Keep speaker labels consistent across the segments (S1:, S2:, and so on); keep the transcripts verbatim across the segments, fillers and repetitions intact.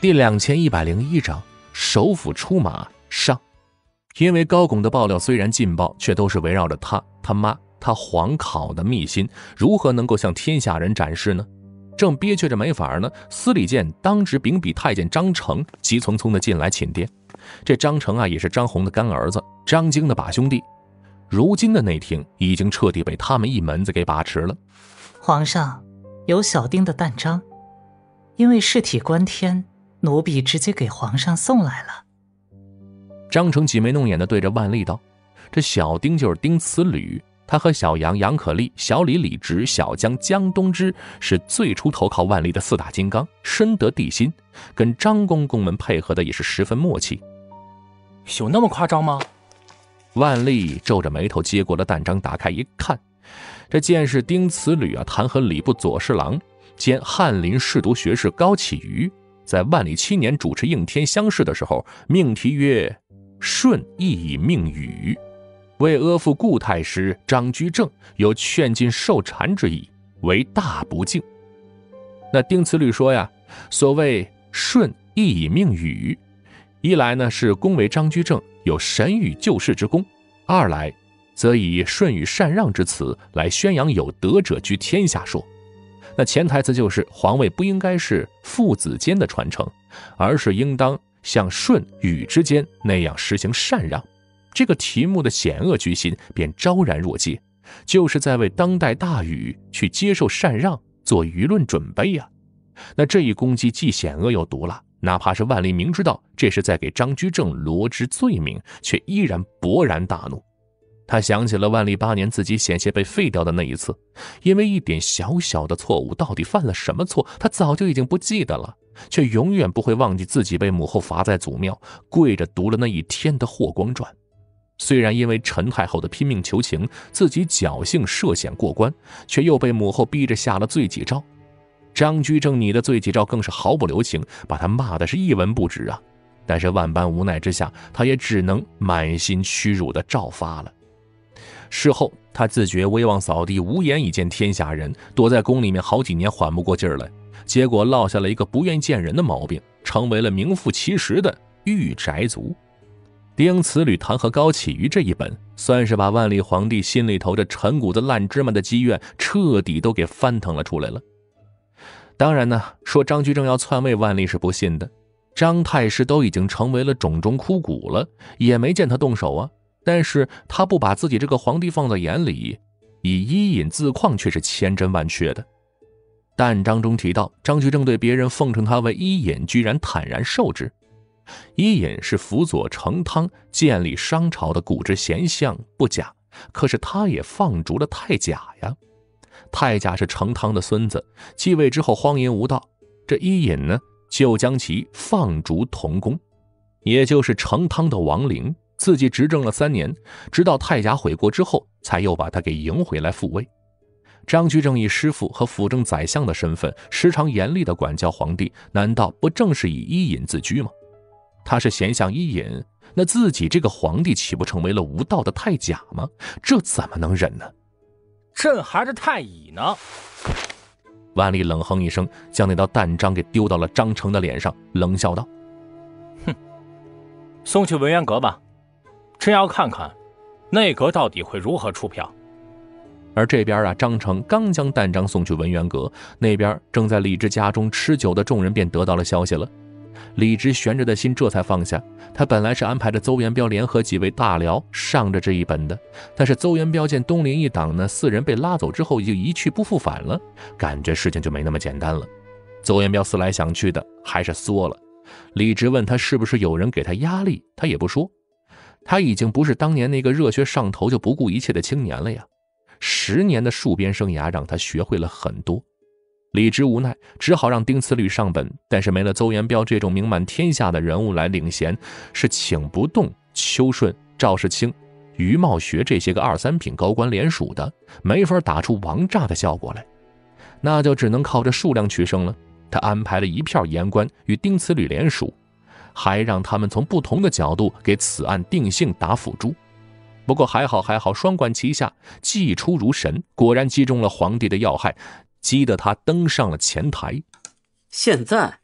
S1: 第两千一百零一章首府出马上。因为高拱的爆料虽然劲爆，却都是围绕着他他妈他皇考的秘辛如何能够向天下人展示呢？正憋屈着没法呢，司礼监当值秉笔太监张成急匆匆的进来请殿。这张成啊，也是张宏的干儿子，张京的把兄弟。如今的内廷已经彻底被他们一门子给把持了。
S2: 皇上，有小丁的弹章，因为事体关天，奴婢直接给皇上送来了。
S1: 张成挤眉弄眼地对着万历道：“这小丁就是丁慈履，他和小杨、杨可立、小李李直、小江江东之是最初投靠万历的四大金刚，深得帝心，跟张公公们配合的也是十分默契。”
S3: 有那么夸张吗？
S1: 万历皱着眉头接过了弹章，打开一看，这见是丁慈履啊弹劾礼部左侍郎兼翰林侍读学士高启瑜，在万历七年主持应天乡试的时候，命题曰舜亦以命禹，为阿父顾太师张居正有劝进受禅之意，为大不敬。那丁慈履说呀，所谓舜亦以命禹，一来呢是恭维张居正有神与救世之功，二来则以舜与禅让之词来宣扬有德者居天下说。那潜台词就是皇位不应该是父子间的传承，而是应当像舜禹之间那样实行禅让。这个题目的险恶居心便昭然若揭，就是在为当代大禹去接受禅让做舆论准备呀、啊。那这一攻击既险恶又毒辣，哪怕是万历明知道这是在给张居正罗织罪名，却依然勃然大怒。他想起了万历八年自己险些被废掉的那一次，因为一点小小的错误，到底犯了什么错，他早就已经不记得了，却永远不会忘记自己被母后罚在祖庙，跪着读了那一天的《霍光传》。虽然因为陈太后的拼命求情，自己侥幸涉险过关，却又被母后逼着下了罪己诏。张居正拟的罪己诏更是毫不留情，把他骂的是一文不值啊！但是万般无奈之下，他也只能满心屈辱的照发了。事后他自觉威望扫地，无颜以见天下人，躲在宫里面好几年缓不过劲儿来，结果落下了一个不愿见人的毛病，成为了名副其实的御宅族。丁慈履弹劾高启瑜这一本，算是把万历皇帝心里头这陈谷子烂芝麻的积怨彻底都给翻腾了出来了。当然呢，说张居正要篡位，万历是不信的。张太师都已经成为了冢中枯骨了，也没见他动手啊。但是他不把自己这个皇帝放在眼里，以伊尹自况却是千真万确的。弹章中提到，张居正对别人奉称他为伊尹，居然坦然受之。伊尹是辅佐成汤建立商朝的古之贤相，不假，可是他也放逐了太甲呀。太甲是成汤的孙子，继位之后荒淫无道，这伊尹呢就将其放逐同宫，也就是成汤的亡灵。自己执政了三年，直到太甲悔过之后，才又把他给迎回来复位。张居正以师父和辅政宰相的身份，时常严厉地管教皇帝，难道不正是以伊尹自居吗？他是贤相伊尹，那自己这个皇帝岂不成为了无道的太甲吗？这怎么能忍呢？
S3: 朕还是太乙呢！
S1: 万历冷哼一声，将那道弹章给丢到了张成的脸上，冷笑道：“
S3: 哼，送去文渊阁吧。朕要看看内阁到底会如何出票。”
S1: 而这边啊，张成刚将弹章送去文渊阁，那边正在李直家中吃酒的众人便得到了消息了。李直悬着的心这才放下，他本来是安排着邹元彪联合几位大僚上着这一本的，但是邹元彪见东林一党呢四人被拉走之后就一去不复返了，感觉事情就没那么简单了。邹元彪思来想去的，还是缩了。李直问他是不是有人给他压力，他也不说。他已经不是当年那个热血上头就不顾一切的青年了呀，十年的戍边生涯让他学会了很多。李直无奈，只好让丁慈履上本，但是没了邹元彪这种名满天下的人物来领衔，是请不动邱顺、赵世清、于茂学这些个二三品高官联署的，没法打出王炸的效果来，那就只能靠着数量取胜了。他安排了一票言官与丁慈履联署，还让他们从不同的角度给此案定性打辅助。不过还好还好，双管齐下，祭出如神，果然击中了皇帝的要害，激得他登上了前台。
S4: 现在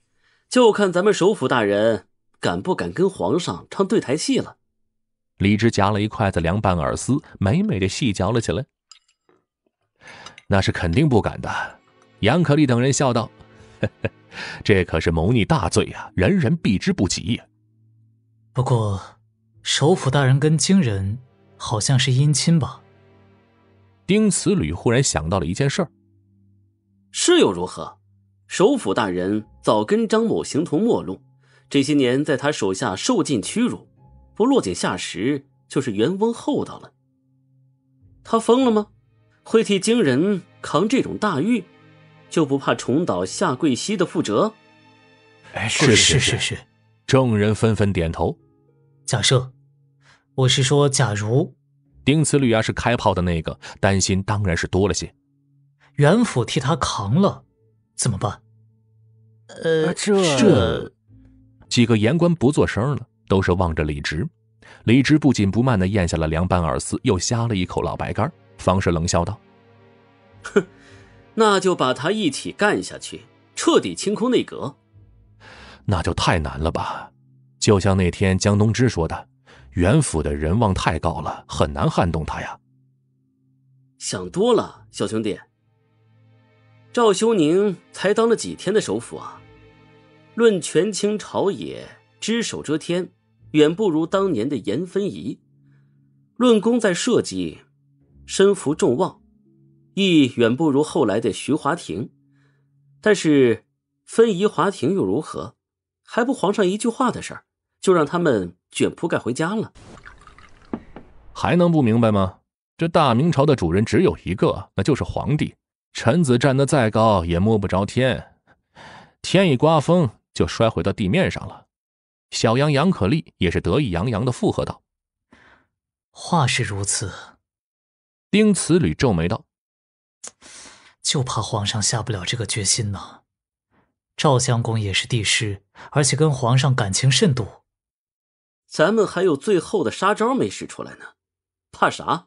S4: 就看咱们首府大人敢不敢跟皇上唱对台戏了。
S1: 李直夹了一筷子凉拌饵丝，美美的细嚼了起来。那是肯定不敢的。杨可立等人笑道：呵呵，这可是谋逆大罪啊，人人避之不及呀。
S2: 不过首府大人跟京人好像是姻亲吧？
S1: 丁慈履忽然想到了一件事儿。
S4: 是又如何？首府大人早跟张某形同陌路，这些年在他手下受尽屈辱，不落井下石就是冤翁厚道了。他疯了吗？会替京人扛这种大狱，就不怕重蹈下跪西的覆辙？
S2: 哎，是是是是，
S1: 众人纷纷点头。
S2: 假设，我是说假如。
S1: 丁慈履啊是开炮的那个，担心当然是多了些。
S2: 袁府替他扛了，怎么办？
S3: 呃，这
S2: 这
S1: 几个言官不作声了，都是望着李直。李直不紧不慢地咽下了凉拌饵丝，又呷了一口老白干，方是冷笑道：
S4: 哼，那就把他一起干下去，彻底清空内阁。
S1: 那就太难了吧。就像那天江东之说的，袁府的人望太高了，很难撼动他呀。
S4: 想多了，小兄弟。赵修宁才当了几天的首辅啊，论权倾朝野，只手遮天，远不如当年的严分仪；论功在社稷，身负众望，亦远不如后来的徐华庭。但是分仪华庭又如何？还不皇上一句话的事儿，就让他们卷铺盖回家了。
S1: 还能不明白吗？这大明朝的主人只有一个，那就是皇帝。臣子站得再高也摸不着天，天一刮风就摔回到地面上了。小杨杨可立也是得意洋洋地附和道：
S2: 话是如此。
S1: 丁慈履皱眉道：
S2: 就怕皇上下不了这个决心呢。赵相公也是帝师，而且跟皇上感情甚笃，
S4: 咱们还有最后的杀招没使出来呢，怕啥？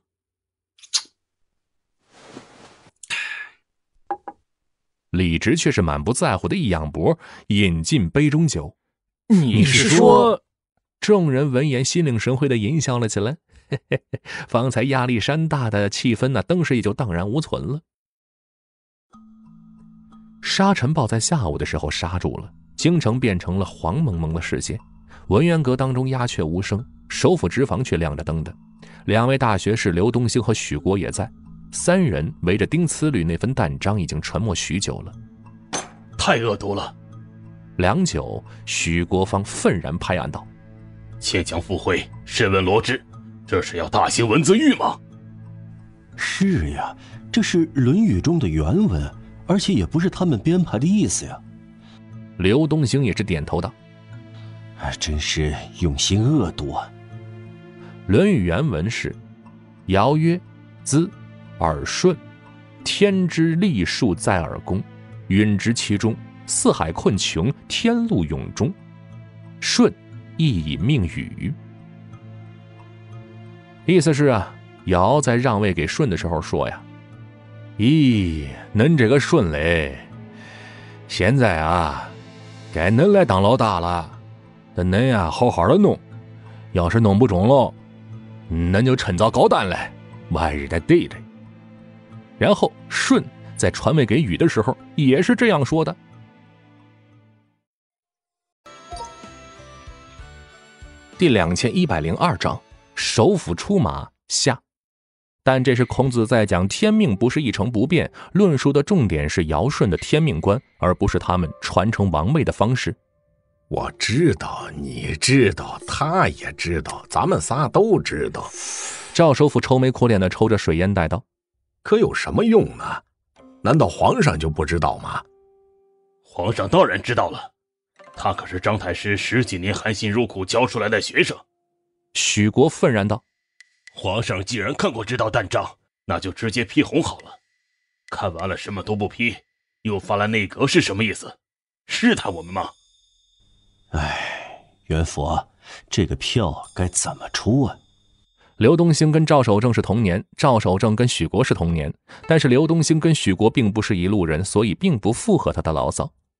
S1: 李直却是满不在乎的一仰脖，饮尽杯中酒。
S3: 你是说？
S1: 众人闻言心领神会的淫笑了起来。嘿嘿嘿，方才压力山大的气氛那登时也就荡然无存了。沙尘暴在下午的时候刹住了，京城变成了黄蒙蒙的世界。文渊阁当中鸦雀无声，首府直房却亮着灯的。两位大学士刘东兴和许国也在。三人围着丁慈履那份弹章已经沉默许久了。
S5: 太恶毒了！
S1: 良久，许国芳愤然拍案道：
S5: 窃将复会，审问罗织，这是要大兴文字狱吗？
S6: 是呀，这是《论语》中的原文，而且也不是他们编排的意思呀。
S1: 刘东兴也是点头道：
S6: 真是用心恶毒啊。
S1: 《论语》原文是：尧曰：兹耳顺，天之利数在耳弓，允之其中，四海困穷，天路永中。舜亦以命禹。意思是啊，尧在让位给舜的时候说呀：咦，恁这个舜嘞，现在啊，该恁来当老大了，那恁呀好好的弄，要是弄不中了，恁就趁早高担来，晚日再对着。然后舜在传位给禹的时候也是这样说的。第两千一百零二章，首辅出马下。但这是孔子在讲天命不是一成不变，论述的重点是尧舜的天命观，而不是他们传承王位的方式。
S7: 我知道，你知道，他也知道，咱们仨都知道。
S1: 赵首辅愁眉苦脸的抽着水烟带道：
S7: 可有什么用呢？难道皇上就不知道吗？
S5: 皇上当然知道了，他可是张太师十几年含辛茹苦教出来的学生。
S1: 许国愤然道：
S5: 皇上既然看过这道弹章，那就直接批红好了。看完了什么都不批，又发了内阁是什么意思？试探我们吗？
S6: 哎，袁府，这个票该怎么出啊？
S1: 刘东兴跟赵守正是同年，赵守正跟许国是同年，但是刘东兴跟许国并不是一路人，所以并不附和他的牢骚。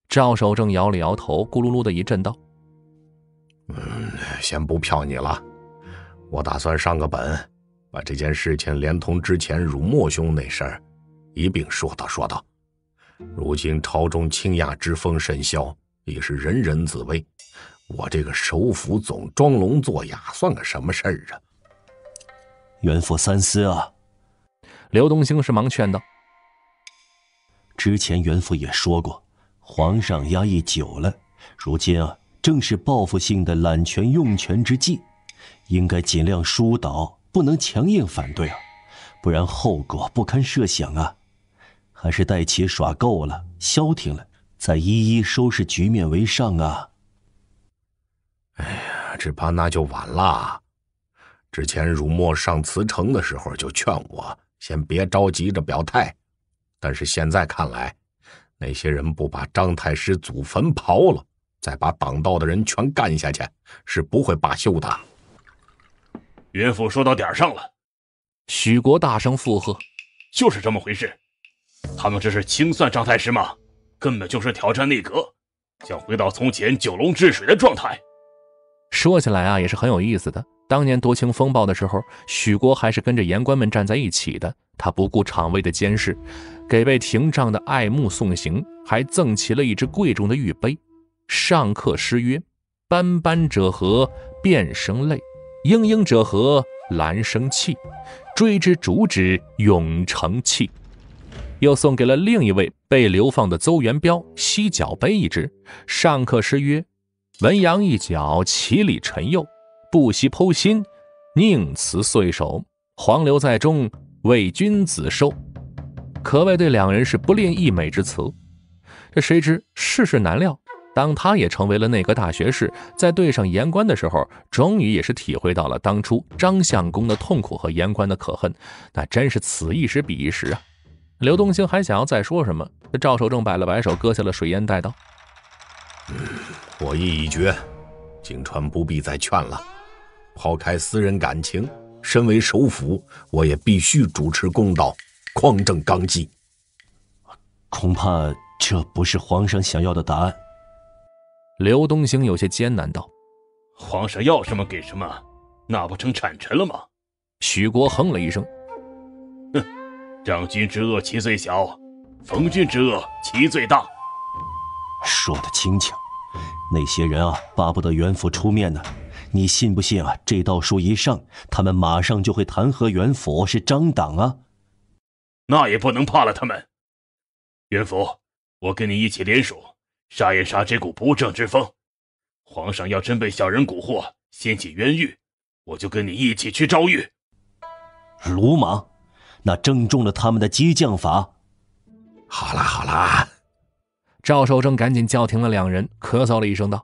S1: 赵守正摇了摇头，咕噜噜的一阵道：
S7: 嗯，先不瞟你了，我打算上个本，把这件事情连同之前辱没兄那事儿一并说道说道。如今朝中倾轧之风甚嚣，已是人人自危，我这个首辅总装聋作哑算个什么事儿啊？
S6: 袁父三思啊！
S1: 刘东兴是忙劝道：
S6: 之前袁父也说过，皇上压抑久了，如今啊正是报复性的揽权用权之际，应该尽量疏导，不能强硬反对啊，不然后果不堪设想啊！还是待其耍够了、消停了，再一一收拾局面为上啊！
S7: 哎呀，只怕那就晚了。之前辱没上慈城的时候就劝我先别着急着表态，但是现在看来，那些人不把张太师祖坟刨了，再把挡道的人全干下去，是不会罢休的。
S5: 袁父说到点上了。
S1: 许国大声附和：
S5: 就是这么回事。他们这是清算张太师吗？根本就是挑战内阁，想回到从前九龙治水的状态。
S1: 说起来啊，也是很有意思的。当年夺情风暴的时候，许国还是跟着言官们站在一起的。他不顾场卫的监视，给被廷杖的爱慕送行，还赠齐了一只贵重的玉杯，上刻诗曰：斑斑者何，变生泪；嘤嘤者何，兰生气；追之逐之，永成器。又送给了另一位被流放的邹元彪犀角杯一只，上刻诗曰：文阳一角，其理陈幼；不惜剖心，宁辞岁首。黄流在中，为君子收。可谓对两人是不吝溢美之词。这谁知世事难料，当他也成为了内阁大学士，在对上言官的时候，终于也是体会到了当初张相公的痛苦和言官的可恨，那真是此一时彼一时啊。刘东兴还想要再说什么，赵守正摆了摆手，割下了水烟袋道：
S7: 嗯，我意已决，景川不必再劝了。抛开私人感情，身为首辅，我也必须主持公道，匡正纲纪。
S6: 恐怕这不是皇上想要的答案。
S1: 刘东兴有些艰难道：
S5: 皇上要什么给什么，那不成产臣了吗？
S1: 许国哼了一声：
S5: 哼，张君之恶其最小，冯君之恶其最大。
S6: 说得轻巧，那些人啊，巴不得袁府出面呢。你信不信啊？这道书一上，他们马上就会弹劾袁府是张党啊！
S5: 那也不能怕了他们。袁府，我跟你一起联手，杀一杀这股不正之风。皇上要真被小人蛊惑，掀起冤狱，我就跟你一起去招狱。
S6: 鲁莽！那正中了他们的激将法。
S7: 好啦好啦，
S1: 赵守正赶紧叫停了两人，咳嗽了一声道：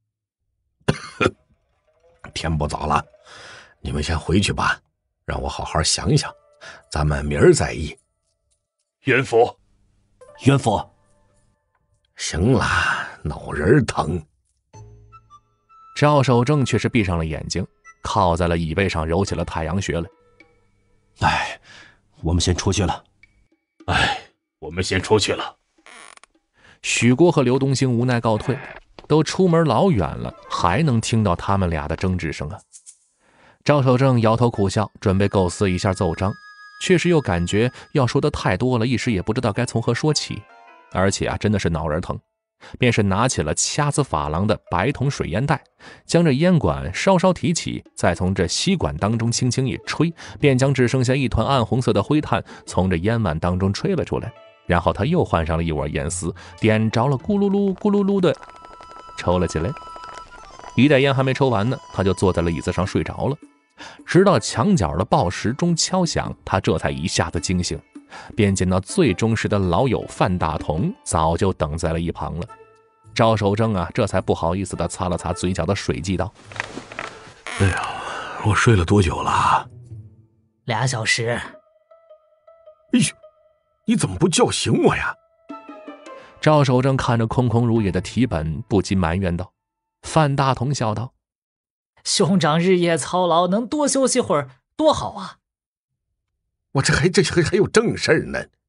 S7: 天不早了，你们先回去吧，让我好好想一想，咱们明儿再议。
S5: 袁府，
S6: 袁府，
S7: 行了，脑仁疼。
S1: 赵守正却是闭上了眼睛，靠在了椅背上，揉起了太阳穴来。
S6: 哎，我们先出去了。
S5: 哎，我们先出去了。
S1: 许国和刘东兴无奈告退，都出门老远了，还能听到他们俩的争执声啊。赵守正摇头苦笑，准备构思一下奏章，确实又感觉要说的太多了，一时也不知道该从何说起，而且啊，真的是脑仁疼。便是拿起了掐子珐琅的白铜水烟袋，将这烟管稍稍提起，再从这吸管当中轻轻一吹，便将只剩下一团暗红色的灰炭从这烟碗当中吹了出来。然后他又换上了一碗烟丝，点着了，咕噜噜咕噜噜的抽了起来。一袋烟还没抽完呢，他就坐在了椅子上睡着了。直到墙角的报时钟敲响，他这才一下子惊醒，便见到最忠实的老友范大同早就等在了一旁了。赵守正啊，这才不好意思地擦了擦嘴角的水迹道：
S7: 哎呀，我睡了多久了？
S2: 俩小时。
S7: 哎呦，你怎么不叫醒我呀？
S1: 赵守正看着空空如也的题本，不禁埋怨道。范大同笑道：
S2: 兄长日夜操劳，能多休息会儿多好啊。
S7: 我这还这还还有正事儿呢。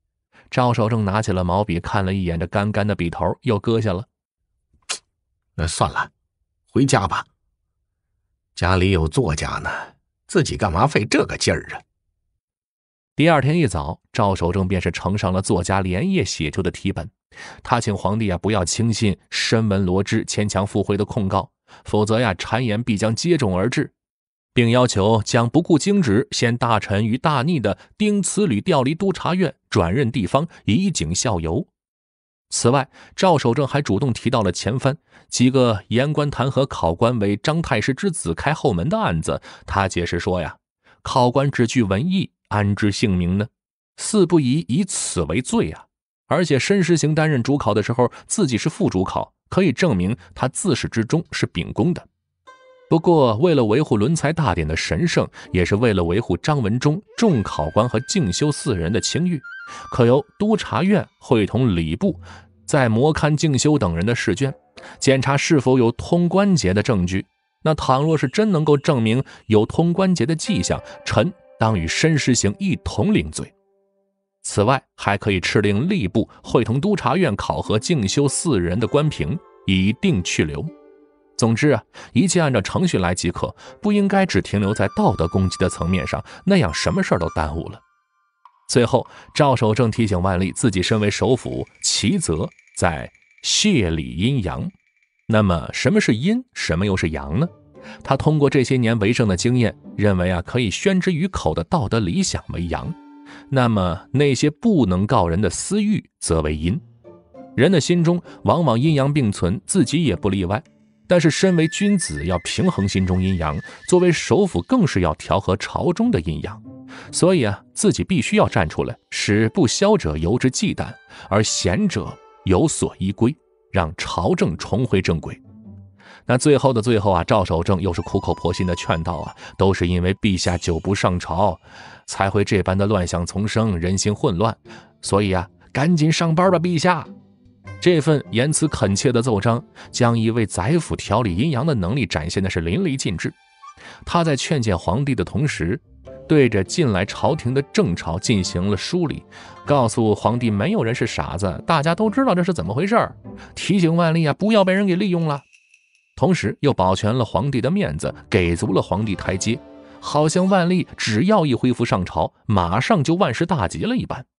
S1: 赵守正拿起了毛笔，看了一眼这干干的笔头，又搁下了。
S7: 那算了，回家吧。家里有作家呢，自己干嘛费这个劲儿啊？
S1: 第二天一早，赵守正便是呈上了作家连夜写就的题本。他请皇帝啊不要轻信申文罗织牵强附会的控告，否则呀谗言必将接踵而至，并要求将不顾经旨陷大臣于大逆的丁慈履调离督察院，转任地方，以儆效尤。此外，赵守正还主动提到了前番几个言官弹劾考官为张太师之子开后门的案子。他解释说呀，考官只具文艺，安知姓名呢？似不宜以此为罪啊！而且申时行担任主考的时候，自己是副主考，可以证明他自始至终是秉公的。不过，为了维护伦才大典的神圣，也是为了维护张文忠、众考官和敬修四人的清誉，可由督察院会同礼部，再模勘敬修等人的试卷，检查是否有通关节的证据。那倘若是真能够证明有通关节的迹象，臣当与申时行一同领罪。此外，还可以敕令吏部会同督察院考核敬修四人的官评，以定去留。总之啊，一切按照程序来即可，不应该只停留在道德攻击的层面上，那样什么事都耽误了。最后，赵守正提醒万历，自己身为首辅，其责在谢理阴阳。那么，什么是阴，什么又是阳呢？他通过这些年为政的经验，认为啊，可以宣之于口的道德理想为阳，那么那些不能告人的私欲则为阴。人的心中往往阴阳并存，自己也不例外。但是身为君子，要平衡心中阴阳，作为首辅更是要调和朝中的阴阳。所以啊，自己必须要站出来，使不肖者由之忌惮，而贤者有所依归，让朝政重回正轨。那最后的最后啊，赵守正又是苦口婆心的劝道啊，都是因为陛下久不上朝，才会这般的乱象丛生，人心混乱。所以啊，赶紧上班吧，陛下。这份言辞恳切的奏章，将一位宰辅调理阴阳的能力展现的是淋漓尽致。他在劝谏皇帝的同时，对着近来朝廷的政朝进行了梳理，告诉皇帝没有人是傻子，大家都知道这是怎么回事，提醒万历啊不要被人给利用了。同时又保全了皇帝的面子，给足了皇帝台阶，好像万历只要一恢复上朝，马上就万事大吉了一般。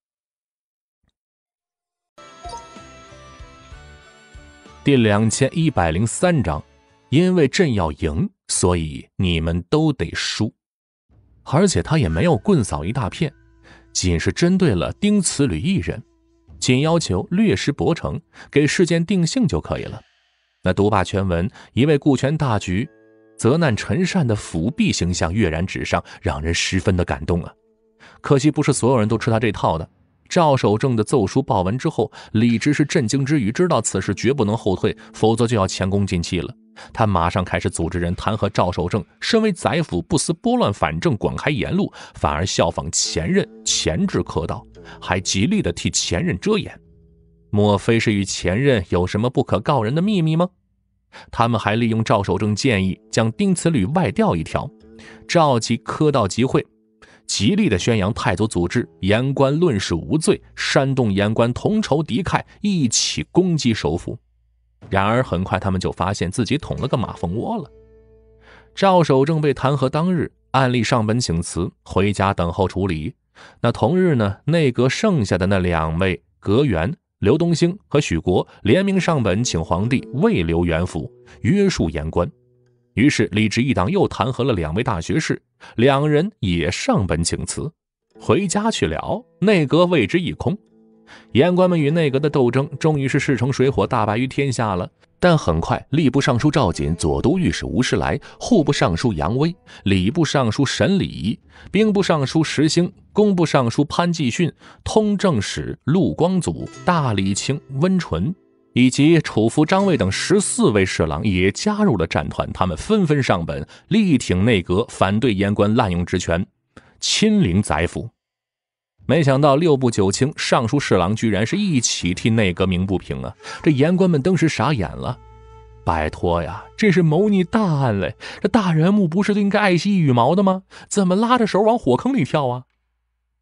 S1: 第两千一百零三章，因为朕要赢，所以你们都得输。而且他也没有棍扫一大片，仅是针对了丁慈履一人，仅要求略施薄惩，给事件定性就可以了。那读罢全文，一位顾全大局、责难陈善的辅弼形象跃然纸上，让人十分的感动啊！可惜不是所有人都吃他这套的。赵守正的奏书报文之后，李直是震惊之余，知道此事绝不能后退，否则就要前功尽弃了。他马上开始组织人弹劾赵守正，身为宰辅不思拨乱反正，广开言路，反而效仿前任，前置客道，还极力的替前任遮掩。莫非是与前任有什么不可告人的秘密吗？他们还利用赵守正建议将丁慈履外调一条，召集科道集会，极力的宣扬太祖祖制，言官论事无罪，煽动言官同仇敌忾，一起攻击首辅。然而很快他们就发现自己捅了个马蜂窝了。赵守正被弹劾当日，按例上本请辞，回家等候处理。那同日呢，内阁剩下的那两位阁员刘东兴和许国联名上本，请皇帝未留原府，约束言官。于是李直一党又弹劾了两位大学士，两人也上本请辞，回家去了，内阁为之一空。言官们与内阁的斗争终于是势成水火，大败于天下了。但很快，吏部尚书赵瑾、左都御史吴世来、户部尚书杨威、礼部尚书沈礼、兵部尚书石兴、工部尚书潘继训、通政使陆光祖、大理卿温纯以及楚服张卫等十四位侍郎也加入了战团。他们纷纷上本，力挺内阁，反对言官滥用职权，亲临宰府。没想到六部九卿、尚书侍郎居然是一起替内阁鸣不平啊！这言官们登时傻眼了。拜托呀，这是谋逆大案嘞！这大人物不是就应该爱惜羽毛的吗？怎么拉着手往火坑里跳啊？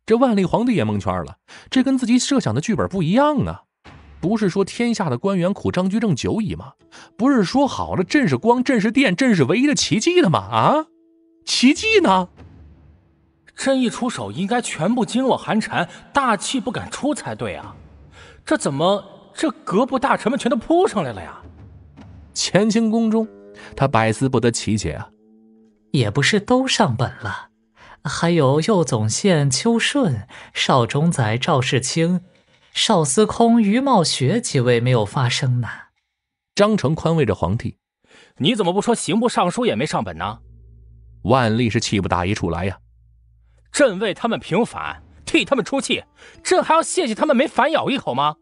S1: 这万历皇帝也蒙圈了，这跟自己设想的剧本不一样啊！不是说天下的官员苦张居正久矣吗？不是说好了朕是光，朕是电，朕是唯一的奇迹的吗？啊，奇迹呢？
S3: 朕一出手，应该全部噤若寒蝉，大气不敢出才对啊！这怎么这各部大臣们全都扑上来了呀？
S1: 乾清宫中，他百思不得其解啊！
S2: 也不是都上本了，还有右总宪邱顺、少中宰赵世清、少司空于茂学几位没有发声呢。
S1: 张成宽慰着皇帝：“
S3: 你怎么不说刑部尚书也没上本呢？”
S1: 万历是气不打一处来呀！
S3: 朕为他们平反，替他们出气，朕还要谢谢他们没反咬一口吗？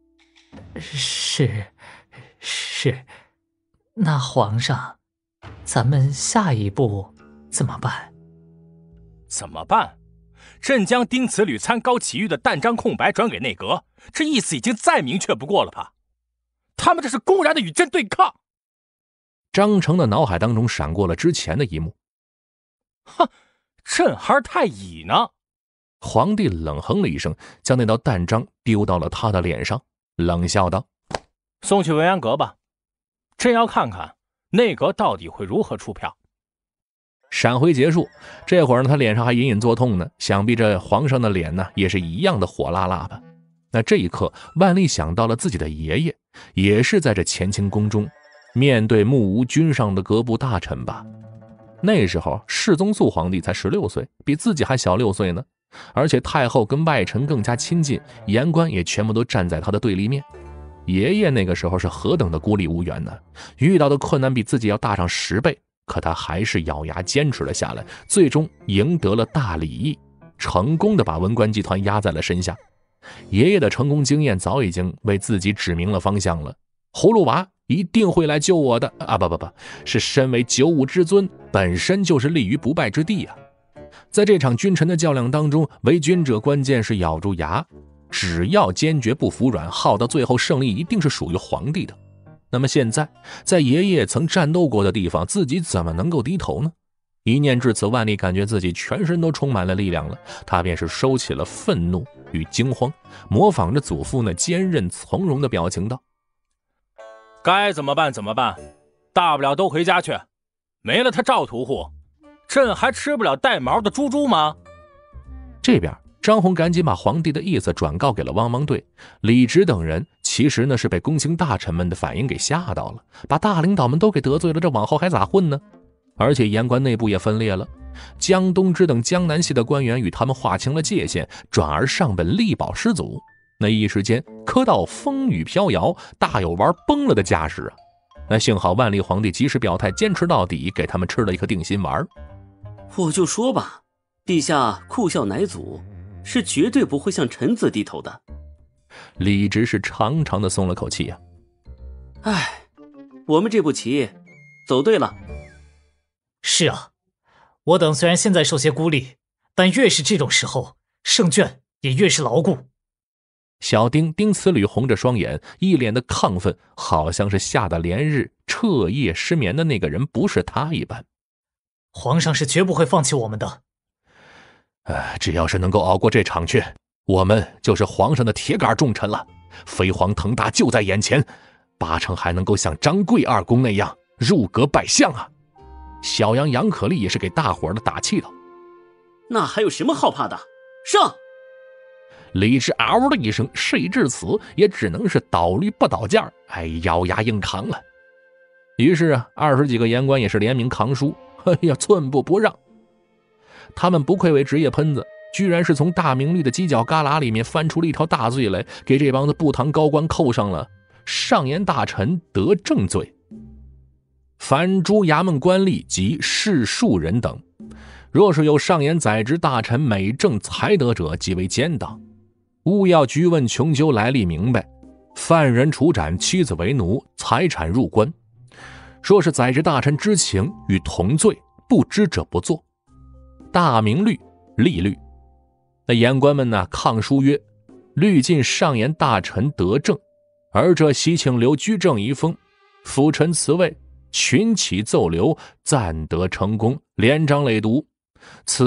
S2: 是，是。那皇上，咱们下一步怎么办？
S3: 怎么办？朕将丁慈履参高启玉的弹章空白转给内阁，这意思已经再明确不过了吧？他们这是公然的与朕对抗。
S1: 张成的脑海当中闪过了之前的一幕。
S3: 哼，朕还是太乙呢！
S1: 皇帝冷哼了一声，将那道弹章丢到了他的脸上，冷笑道：“
S3: 送去文渊阁吧，朕要看看内阁到底会如何出票。”
S1: 闪回结束，这会儿呢，他脸上还隐隐作痛呢，想必这皇上的脸呢也是一样的火辣辣吧。那这一刻，万历想到了自己的爷爷，也是在这乾清宫中面对目无君上的各部大臣吧。那时候世宗肃皇帝才十六岁，比自己还小六岁呢，而且太后跟外臣更加亲近，言官也全部都站在他的对立面。爷爷那个时候是何等的孤立无援呢？遇到的困难比自己要大上十倍，可他还是咬牙坚持了下来，最终赢得了大礼义，成功的把文官集团压在了身下。爷爷的成功经验早已经为自己指明了方向了，葫芦娃一定会来救我的啊！不不不，是身为九五之尊，本身就是立于不败之地啊！在这场君臣的较量当中，为君者关键是咬住牙，只要坚决不服软，耗到最后，胜利一定是属于皇帝的。那么现在，在爷爷曾战斗过的地方，自己怎么能够低头呢？一念至此，万历感觉自己全身都充满了力量了，他便是收起了愤怒与惊慌，模仿着祖父那坚韧从容的表情道：“
S3: 该怎么办怎么办，大不了都回家去，没了他赵屠户，朕还吃不了带毛的猪猪吗？”
S1: 这边张宏赶紧把皇帝的意思转告给了汪汪队，李直等人其实呢是被公卿大臣们的反应给吓到了，把大领导们都给得罪了，这往后还咋混呢？而且言官内部也分裂了，江东之等江南系的官员与他们划清了界限，转而上本力保师祖。那一时间磕到风雨飘摇，大有玩崩了的架势啊！那幸好万历皇帝及时表态，坚持到底，给他们吃了一颗定心丸。
S4: 我就说吧，陛下酷孝乃祖，是绝对不会向臣子低头的。
S1: 李直是长长的松了口气啊。
S4: 唉，我们这步棋走对了。
S2: 是啊，我等虽然现在受些孤立，但越是这种时候，胜券也越是牢固。
S1: 小丁丁慈履红着双眼，一脸的亢奋，好像是吓得连日彻夜失眠的那个人不是他一般。
S2: 皇上是绝不会放弃我们的。
S1: 呃，只要是能够熬过这场去，我们就是皇上的铁杆重臣了。飞黄腾达就在眼前，八成还能够像张贵二公那样入阁拜相啊！小杨杨可立也是给大伙儿的打气道：“
S4: 那还有什么好怕的？上！”
S1: 李直嗷的一声，事已至此，也只能是倒驴不倒架，哎，咬牙硬扛了。于是啊，二十几个言官也是联名扛书，哎呀，寸步不让。他们不愧为职业喷子，居然是从大明律的犄角旮旯里面翻出了一条大罪来，给这帮子部堂高官扣上了上言大臣得正罪。凡诸衙门官吏及士庶人等，若是有上言宰执大臣美正才德者，即为奸党，务要局问穷究来历明白，犯人处斩，妻子为奴，财产入官。若是宰执大臣知情与同罪，不知者不做。大明律吏律，那言官们呢抗书曰：律禁上言大臣得正，而这喜请留居正一封，辅臣辞位，群起奏留，暂得成功，连章累牍。此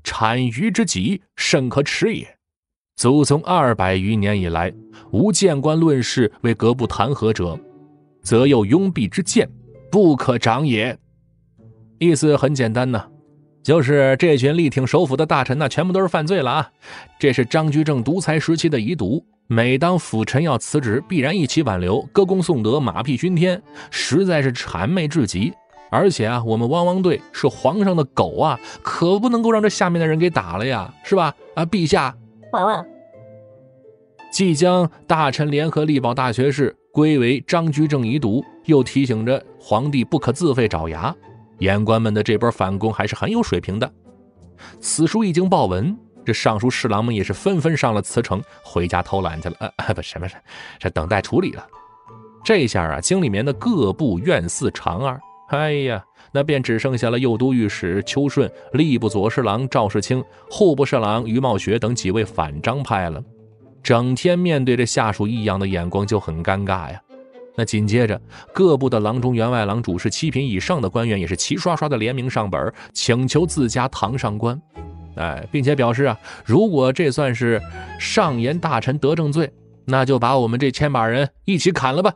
S1: 谄谀之极，甚可耻也。祖宗二百余年以来，无谏官论事为革部弹劾者，则有拥蔽之见，不可长也。意思很简单呢，就是这群力挺首辅的大臣呢，全部都是犯罪了啊！这是张居正独裁时期的遗毒。每当辅臣要辞职，必然一起挽留，歌功颂德，马屁熏天，实在是谄媚至极。而且啊，我们汪汪队是皇上的狗啊，可不能够让这下面的人给打了呀，是吧？啊，陛下，
S8: 汪汪！
S1: 既将大臣联合力保大学士归为张居正遗毒，又提醒着皇帝不可自废爪牙。言官们的这波反攻还是很有水平的。此书一经报闻，这尚书侍郎们也是纷纷上了辞呈，回家偷懒去了。呃，不是不是，这等待处理了。这下啊，京里面的各部院司长二，哎呀，那便只剩下了右都御史邱顺、吏部左侍郎赵世清、户部侍郎于茂学等几位反张派了。整天面对着下属异样的眼光就很尴尬呀。那紧接着，各部的郎中、员外郎、主事七品以上的官员也是齐刷刷的联名上本，请求自家堂上官。哎，并且表示啊，如果这算是上言大臣得正罪，那就把我们这千把人一起砍了吧。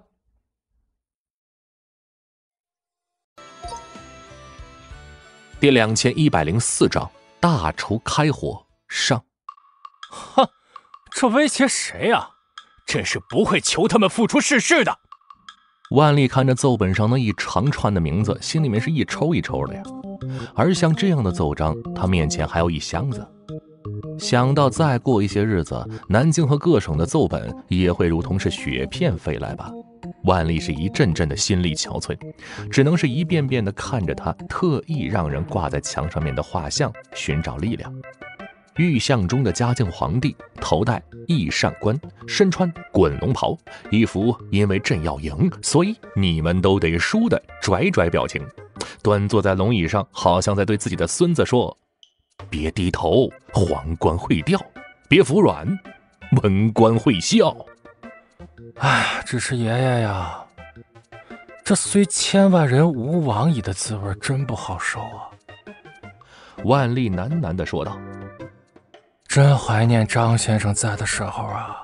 S1: 第两千一百零四章大厨开火上。
S3: 哼，这威胁谁啊？真是不会求他们付出世事的。
S1: 万历看着奏本上那一长串的名字，心里面是一抽一抽的呀。而像这样的奏章，他面前还有一箱子。想到再过一些日子，南京和各省的奏本也会如同是雪片飞来吧，万历是一阵阵的心力憔悴，只能是一遍遍的看着他特意让人挂在墙上面的画像，寻找力量。玉像中的嘉靖皇帝头戴翼扇冠，身穿滚龙袍，一副因为朕要赢，所以你们都得输的拽拽表情，端坐在龙椅上，好像在对自己的孙子说：别低头，皇冠会掉；别服软，文官会笑。
S3: 哎，只是爷爷呀，这虽千万人吾往矣的滋味真不好受啊。
S1: 万历喃喃地说道：
S3: 真怀念张先生在的时候啊！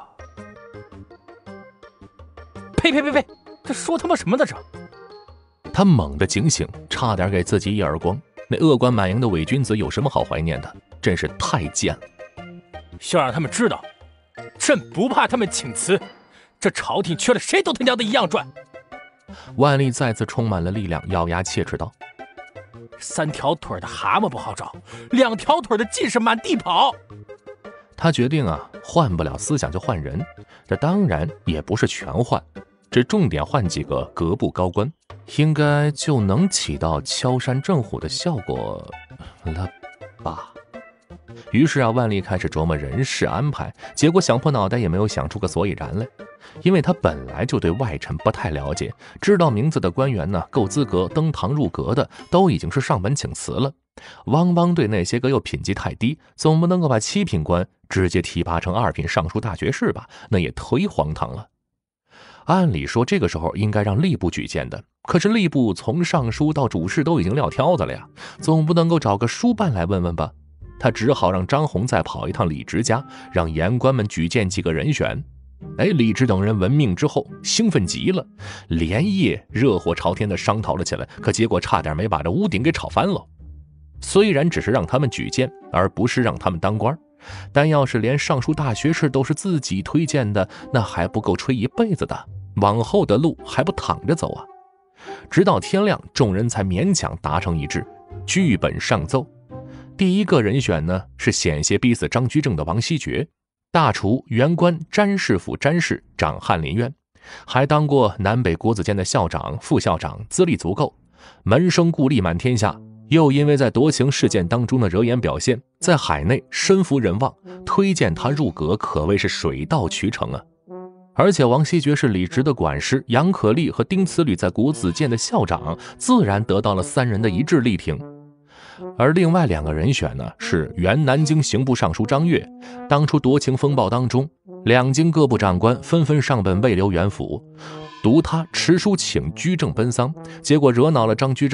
S3: 呸呸呸呸！这说他妈什么呢？这！
S1: 他猛地警醒，差点给自己一耳光。那恶贯满盈的伪君子有什么好怀念的？真是太贱了！
S3: 需要让他们知道，朕不怕他们请辞，这朝廷缺了谁都他娘的一样转。
S1: 万历再次充满了力量，咬牙切齿道：
S3: 三条腿的蛤蟆不好找，两条腿的尽是满地跑。
S1: 他决定啊，换不了思想就换人，这当然也不是全换，只重点换几个各部高官，应该就能起到敲山震虎的效果了吧。于是啊，万历开始琢磨人事安排，结果想破脑袋也没有想出个所以然来。因为他本来就对外臣不太了解，知道名字的官员呢，够资格登堂入阁的都已经是上本请辞了。汪汪队那些个又品级太低，总不能够把七品官直接提拔成二品尚书大学士吧，那也忒荒唐了。按理说这个时候应该让吏部举荐的，可是吏部从尚书到主事都已经撂挑子了呀，总不能够找个书办来问问吧。他只好让张宏再跑一趟李直家，让言官们举荐几个人选。哎，李直等人闻命之后兴奋极了，连夜热火朝天的商讨了起来，可结果差点没把这屋顶给吵翻了。虽然只是让他们举荐，而不是让他们当官，但要是连尚书大学士都是自己推荐的，那还不够吹一辈子的，往后的路还不躺着走啊。直到天亮，众人才勉强达成一致，剧本上奏。第一个人选呢，是险些逼死张居正的王希爵，大厨原官詹事府詹事，掌翰林院，还当过南北国子监的校长、副校长，资历足够，门生故吏满天下，又因为在夺情事件当中的惹眼表现，在海内身负人望，推荐他入阁可谓是水到渠成啊。而且王希爵是李直的管事，杨可立和丁慈履在国子监的校长，自然得到了三人的一致力挺。而另外两个人选呢，是原南京刑部尚书张悦。当初夺情风暴当中，两京各部长官纷纷上本慰留元府，独他持书请居正奔丧，结果惹恼了张居正。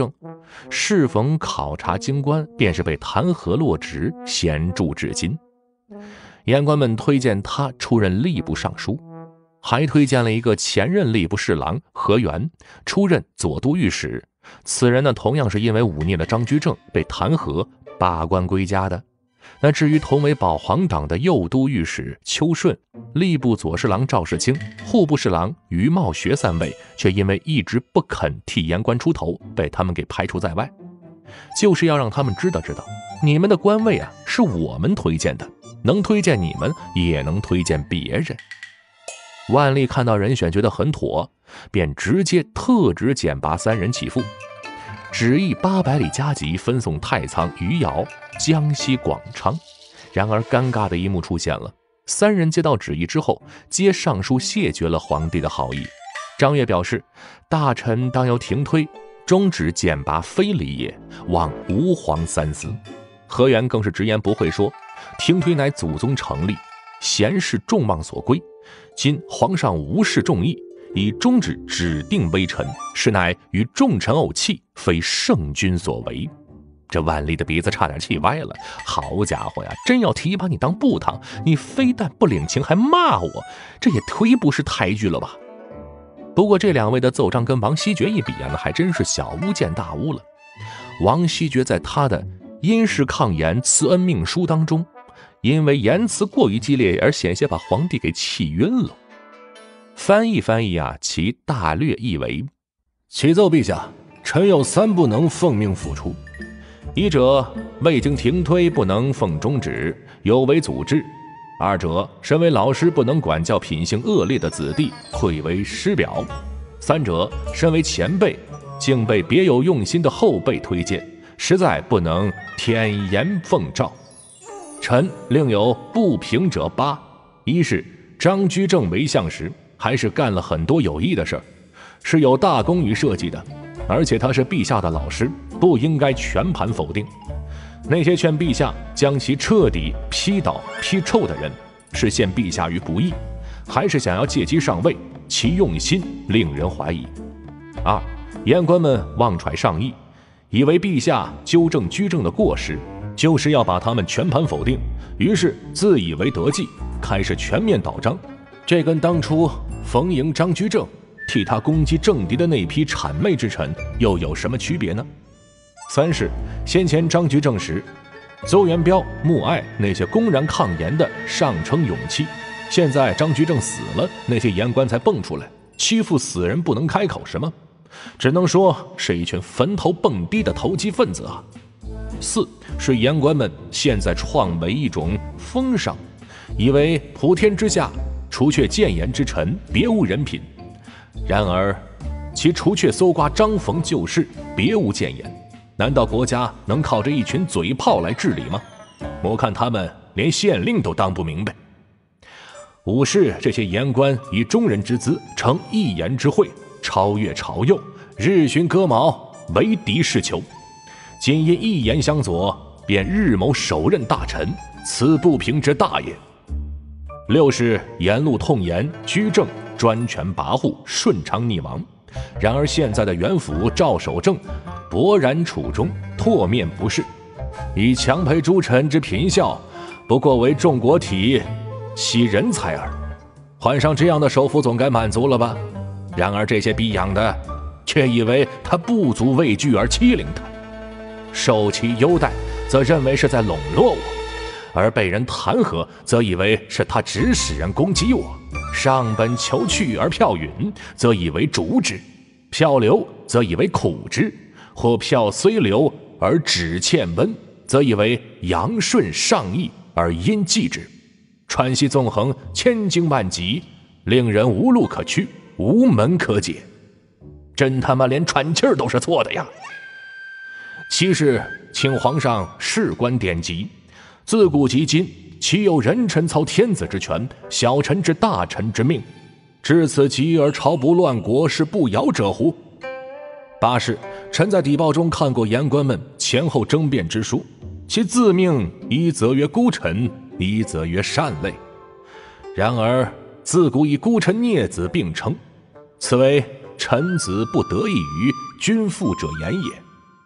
S1: 适逢考察京官，便是被弹劾落职，闲住至今。言官们推荐他出任吏部尚书，还推荐了一个前任吏部侍郎何元出任左都御史。此人呢，同样是因为忤逆了张居正被弹劾罢官归家的。那至于同为保皇党的右都御史邱顺、吏部左侍郎赵世清、户部侍郎于茂学三位，却因为一直不肯替言官出头，被他们给排除在外。就是要让他们知道知道，你们的官位啊是我们推荐的，能推荐你们，也能推荐别人。万历看到人选觉得很妥，便直接特旨简拔三人起复，旨意八百里加急分送太仓、余姚、江西、广昌。然而尴尬的一幕出现了，三人接到旨意之后，皆上书谢绝了皇帝的好意。张悦表示，大臣当由廷推，终止简拔非礼也，望吾皇三思。何元更是直言不讳说，廷推乃祖宗成立，贤士众望所归，今皇上无视众议，以终止指定微臣，实乃与众臣怄气，非圣君所为。这万历的鼻子差点气歪了，好家伙呀，真要提拔你当部堂，你非但不领情还骂我，这也忒不是抬举了吧。不过这两位的奏章跟王希爵一比啊，那还真是小巫见大巫了。王希爵在他的因事抗言赐恩命书当中，因为言辞过于激烈而险些把皇帝给气晕了。翻译翻译啊，其大略意为：启奏陛下，臣有三不能奉命复出。一者，未经廷推不能奉终旨，有违祖制；二者，身为老师不能管教品性恶劣的子弟，愧为师表；三者，身为前辈竟被别有用心的后辈推荐，实在不能舔言奉诏。臣另有不平者八：一是张居正为相时，还是干了很多有益的事儿，是有大功于社稷的，而且他是陛下的老师，不应该全盘否定。那些劝陛下将其彻底批倒批臭的人，是陷陛下于不义，还是想要借机上位，其用心令人怀疑。二，言官们妄揣上意，以为陛下纠正居正的过失，就是要把他们全盘否定，于是自以为得计，开始全面倒张。这跟当初逢迎张居正，替他攻击政敌的那批谄媚之臣又有什么区别呢？三是先前张居正时，邹元标、穆艾那些公然抗言的上称勇气，现在张居正死了，那些言官才蹦出来欺负死人不能开口什么，只能说是一群坟头蹦迪的投机分子啊。四是言官们现在创为一种风尚，以为普天之下除却谏言之臣，别无人品。然而其除却搜刮张冯旧事，别无谏言。难道国家能靠着一群嘴炮来治理吗？我看他们连县令都当不明白。五是这些言官以中人之资，成一言之会，超越朝右，日寻戈矛，为敌是求。仅因一言相左，便日谋首任大臣，此不平之大也。六是沿路痛言居正专权跋扈，顺昌逆王。然而现在的元辅赵守正勃然处中，唾面不是，以强培诸臣之贫校，不过为众国体其人才耳。换上这样的首辅总该满足了吧？然而这些逼养的却以为他不足畏惧而欺凌他，受其优待则认为是在笼络我，而被人弹劾则以为是他指使人攻击我，上本求去而票允，则以为逐之；票留，则以为苦之；或票虽留而只欠温，则以为阳顺上义而因继之。川西纵横，千经万疾，令人无路可去，无门可解。真他妈连喘气儿都是错的呀！七是请皇上事关典籍，自古及今，岂有人臣操天子之权，小臣治大臣之命？至此急而朝不乱，国事不摇者乎？八是臣在邸报中看过言官们前后争辩之书，其自命一则曰孤臣，一则曰善类。然而自古以孤臣孽子并称，此为臣子不得意于君父者言也。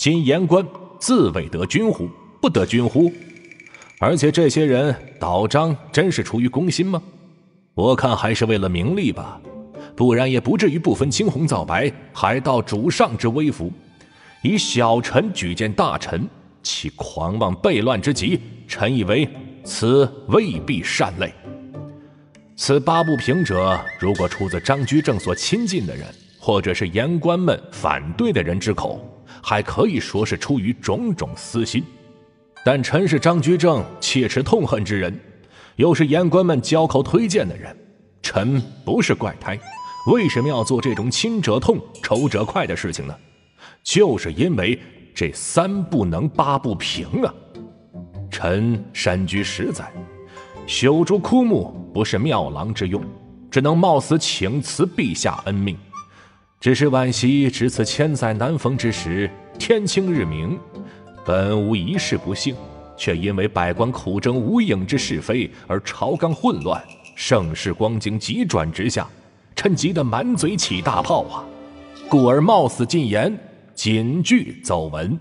S1: 今言官自谓得君乎？不得君乎？而且这些人倒张真是出于公心吗？我看还是为了名利吧，不然也不至于不分青红皂白，还道主上之威服，以小臣举荐大臣，其狂妄悖乱之极，臣以为此未必善类。此八不平者，如果出自张居正所亲近的人，或者是言官们反对的人之口，还可以说是出于种种私心。但臣是张居正切齿痛恨之人，又是言官们交口推荐的人，臣不是怪胎，为什么要做这种亲者痛仇者快的事情呢？就是因为这三不能八不平啊！臣身居实在，修筑枯木不是妙郎之用，只能冒死请辞陛下恩命。只是惋惜值此千载难逢之时，天清日明，本无一事不幸，却因为百官苦争无影之是非而朝纲混乱，盛世光景急转直下，臣急得满嘴起大泡啊！故而冒死进言，谨具奏闻。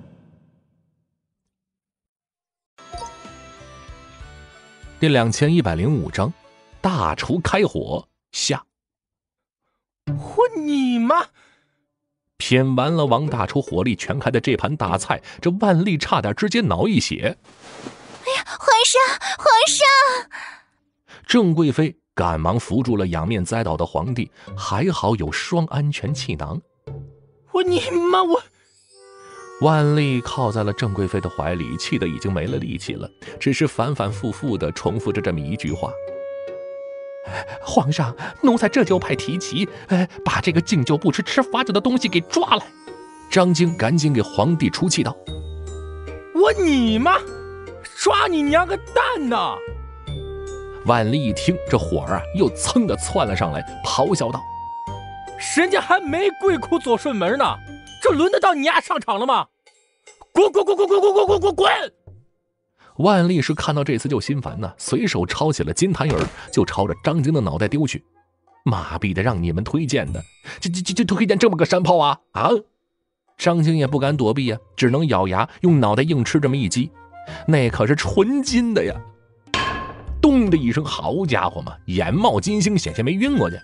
S1: 第两千一百零五章，大厨开火下。
S3: 我你妈！
S1: 品完了王大厨火力全开的这盘大菜，这万历差点直接脑溢血。
S8: 哎呀，皇上，皇上！
S1: 郑贵妃赶忙扶住了仰面栽倒的皇帝，还好有双安全气囊。
S3: 我你妈！我
S1: 万历靠在了郑贵妃的怀里，气得已经没了力气了，只是反反复复地重复着这么一句话：皇上，奴才这就派提旗，呃，把这个敬酒不吃吃罚酒的东西给抓来。张京赶紧给皇帝出气道：
S3: 我你妈！抓你娘个蛋呐！
S1: 万历一听，这火啊又噌地窜了上来，咆哮道：
S3: 人家还没跪哭左顺门呢，这轮得到你丫上场了吗？滚滚滚滚滚滚滚滚滚滚！
S1: 万历是看到这次就心烦呢，随手抄起了金坛鱼，就朝着张京的脑袋丢去。妈逼的，让你们推荐的，这这这推荐这么个山炮啊啊！张京也不敢躲避呀、啊，只能咬牙用脑袋硬吃这么一击，那可是纯金的呀！咚的一声，好家伙嘛，眼冒金星，险些没晕过去。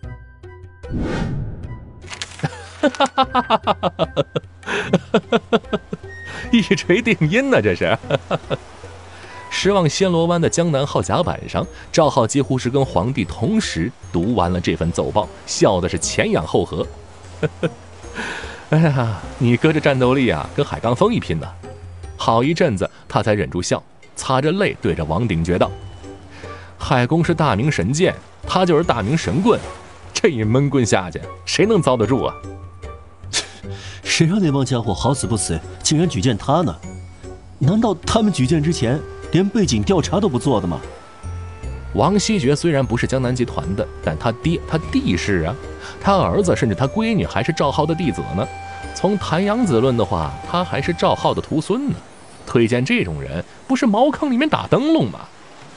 S1: 一锤定音呢、啊，这是。失望暹罗湾的江南号甲板上，赵浩几乎是跟皇帝同时读完了这份奏报，笑的是前仰后合。哎呀，你哥这战斗力啊，跟海刚峰一拼呢。好一阵子，他才忍住笑，擦着泪对着王鼎觉道：海公是大明神剑，他就是大明神棍，这一闷棍下去，谁能遭得住啊？
S6: 谁让那帮家伙好死不死，竟然举荐他呢？难道他们举荐之前连背景调查都不做的吗？
S1: 王希爵虽然不是江南集团的，但他爹他弟是啊，他儿子甚至他闺女还是赵浩的弟子呢。从谭阳子论的话，他还是赵浩的徒孙呢。推荐这种人，不是茅坑里面打灯笼吗？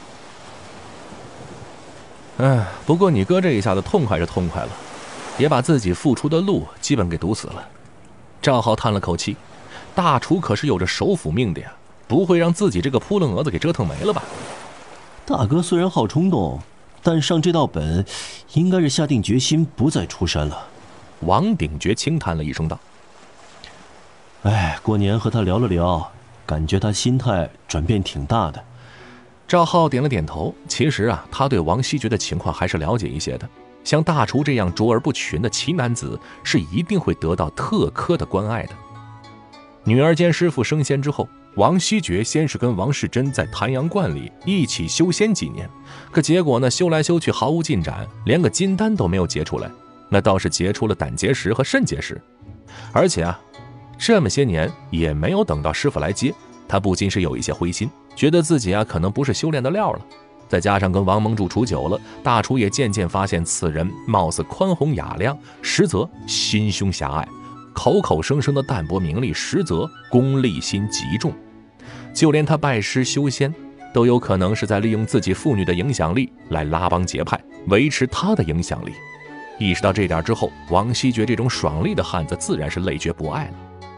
S1: 哎，不过你哥这一下子痛快是痛快了，也把自己付出的路基本给堵死了。赵浩叹了口气，大厨可是有着首辅命的呀，不会让自己这个扑棱蛾子给折腾没了吧？
S6: 大哥虽然好冲动，但上这道本应该是下定决心不再出山了。
S1: 王鼎觉轻叹了一声道：
S6: 哎，过年和他聊了聊，感觉他心态转变挺大的。
S1: 赵浩点了点头，其实啊，他对王希爵的情况还是了解一些的。像大厨这样卓而不群的奇男子，是一定会得到特科的关爱的。女儿兼师傅升仙之后，王希爵先是跟王世贞在潭阳观里一起修仙几年，可结果呢，修来修去毫无进展，连个金丹都没有结出来，那倒是结出了胆结石和肾结石。而且啊，这么些年也没有等到师傅来接，他不禁是有一些灰心，觉得自己啊可能不是修炼的料了。再加上跟王盟主处久了，大厨也渐渐发现此人貌似宽宏雅量，实则心胸狭隘，口口声声的淡泊名利，实则功利心极重。就连他拜师修仙，都有可能是在利用自己父女的影响力来拉帮结派，维持他的影响力。意识到这点之后，王希爵这种爽利的汉子自然是累觉不爱了。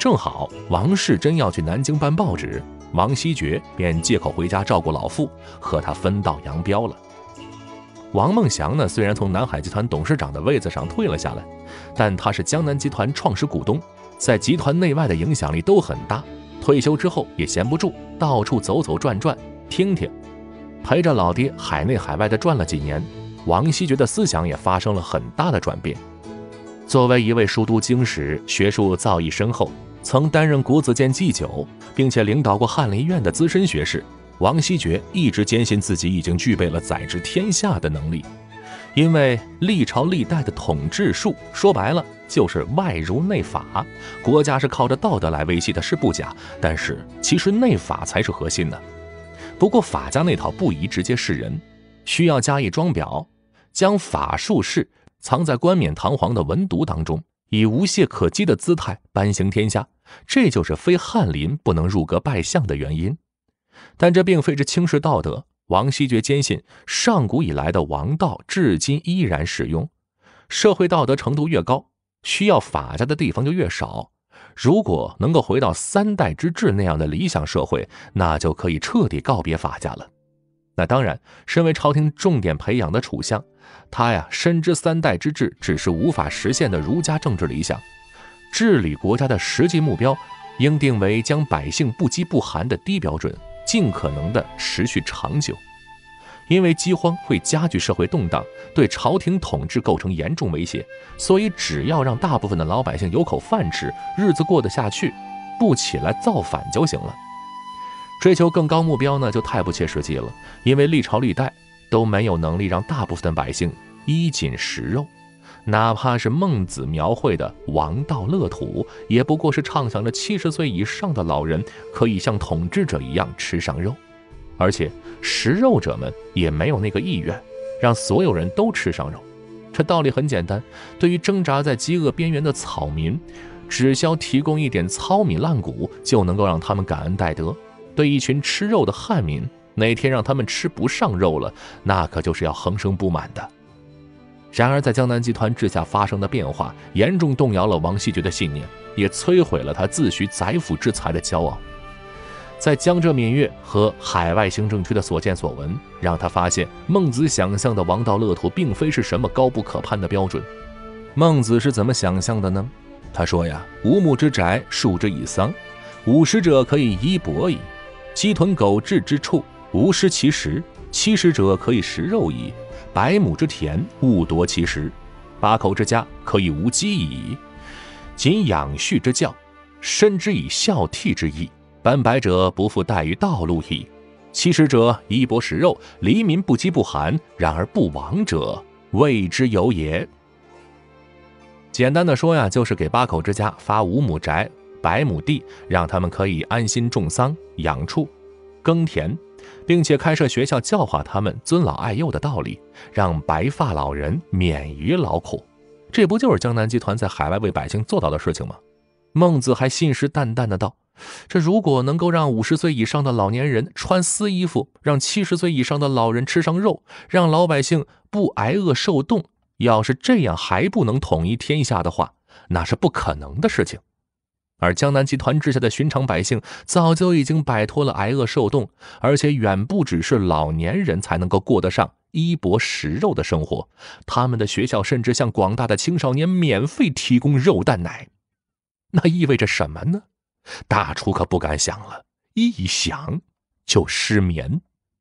S1: 正好王世贞要去南京办报纸，王希爵便借口回家照顾老父，和他分道扬镳了。王梦祥呢，虽然从南海集团董事长的位子上退了下来，但他是江南集团创始股东，在集团内外的影响力都很大。退休之后也闲不住，到处走走转转，听听，陪着老爹海内海外的转了几年。王希爵的思想也发生了很大的转变。作为一位熟读经史、学术造诣深厚，曾担任国子监祭酒，并且领导过翰林院的资深学士，王希爵一直坚信自己已经具备了宰治天下的能力。因为历朝历代的统治术，说白了就是外儒内法，国家是靠着道德来维系的是不假，但是其实内法才是核心呢。不过法家那套不宜直接示人，需要加以装裱，将法术士藏在冠冕堂皇的文牍当中，以无懈可击的姿态颁行天下，这就是非翰林不能入阁拜相的原因。但这并非是轻视道德，王希爵坚信上古以来的王道至今依然适用，社会道德程度越高，需要法家的地方就越少。如果能够回到三代之治那样的理想社会，那就可以彻底告别法家了。那当然，身为朝廷重点培养的储相，他呀深知三代之治只是无法实现的儒家政治理想，治理国家的实际目标应定为将百姓不饥不寒的低标准尽可能的持续长久。因为饥荒会加剧社会动荡，对朝廷统治构成严重威胁，所以只要让大部分的老百姓有口饭吃，日子过得下去，不起来造反就行了。追求更高目标呢，就太不切实际了，因为历朝历代都没有能力让大部分的百姓衣锦食肉，哪怕是孟子描绘的王道乐土，也不过是畅想着七十岁以上的老人可以像统治者一样吃上肉，而且食肉者们也没有那个意愿让所有人都吃上肉。这道理很简单，对于挣扎在饥饿边缘的草民，只需要提供一点糙米烂谷，就能够让他们感恩戴德。对一群吃肉的汉民，哪天让他们吃不上肉了，那可就是要横生不满的。然而在江南集团治下发生的变化，严重动摇了王希爵的信念，也摧毁了他自诩宰辅之才的骄傲。在江浙闽粤和海外行政区的所见所闻，让他发现孟子想象的王道乐土并非是什么高不可攀的标准。孟子是怎么想象的呢？他说呀，五亩之宅，数之以桑，五十者可以衣帛矣。鸡豚狗彘之处，无失其食，七十者可以食肉矣。百亩之田，勿夺其食。八口之家，可以无饥矣。仅养畜之教，深之以孝悌之意，斑白者不复待于道路矣。七十者衣帛食肉，黎民不饥不寒，然而不亡者，谓之有也。简单的说呀，就是给八口之家发五亩宅、百亩地，让他们可以安心种桑、养畜、耕田，并且开设学校教化他们尊老爱幼的道理，让白发老人免于劳苦。这不就是江南集团在海外为百姓做到的事情吗？孟子还信誓旦旦的道，这如果能够让五十岁以上的老年人穿丝衣服，让七十岁以上的老人吃上肉，让老百姓不挨饿受冻，要是这样还不能统一天下的话，那是不可能的事情。而江南集团治下的寻常百姓早就已经摆脱了挨饿受冻，而且远不只是老年人才能够过得上衣帛食肉的生活，他们的学校甚至向广大的青少年免费提供肉蛋奶。那意味着什么呢？大厨可不敢想了，一想就失眠。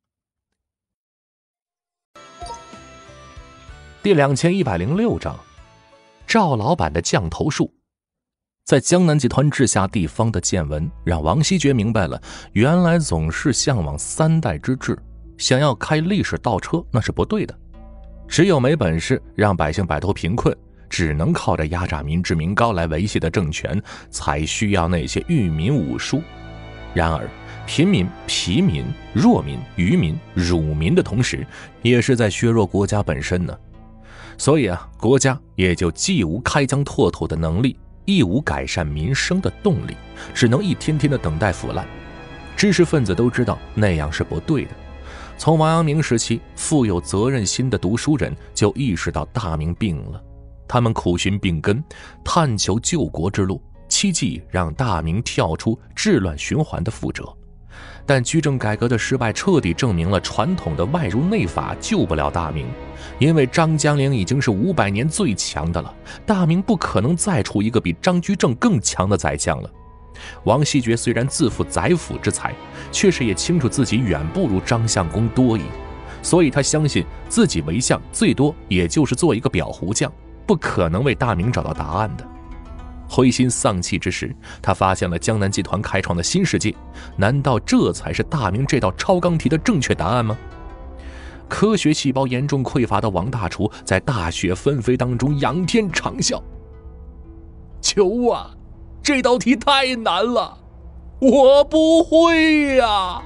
S1: 第两千一百零六章，赵老板的降头术。在江南集团治下地方的见闻，让王希爵明白了，原来总是向往三代之治，想要开历史倒车那是不对的。只有没本事让百姓摆脱贫困，只能靠着压榨民脂民膏来维系的政权，才需要那些御民武术。然而贫民、疲民、弱民、愚民、辱民的同时，也是在削弱国家本身呢。所以啊，国家也就既无开疆拓土的能力，亦无改善民生的动力，只能一天天的等待腐烂。知识分子都知道那样是不对的。从王阳明时期，富有责任心的读书人就意识到大明病了，他们苦寻病根，探求救国之路，其七计让大明跳出治乱循环的覆辙。但居正改革的失败彻底证明了传统的外儒内法救不了大明，因为张江陵已经是五百年最强的了，大明不可能再出一个比张居正更强的宰相了。王希爵虽然自负宰辅之才，确实也清楚自己远不如张相公多矣，所以他相信自己为相最多也就是做一个裱糊匠，不可能为大明找到答案的。灰心丧气之时，他发现了江南集团开创的新世界，难道这才是大明这道超纲题的正确答案吗？科学细胞严重匮乏的王大厨在大雪纷飞当中仰天长啸：求啊，这道题太难了，我不会呀！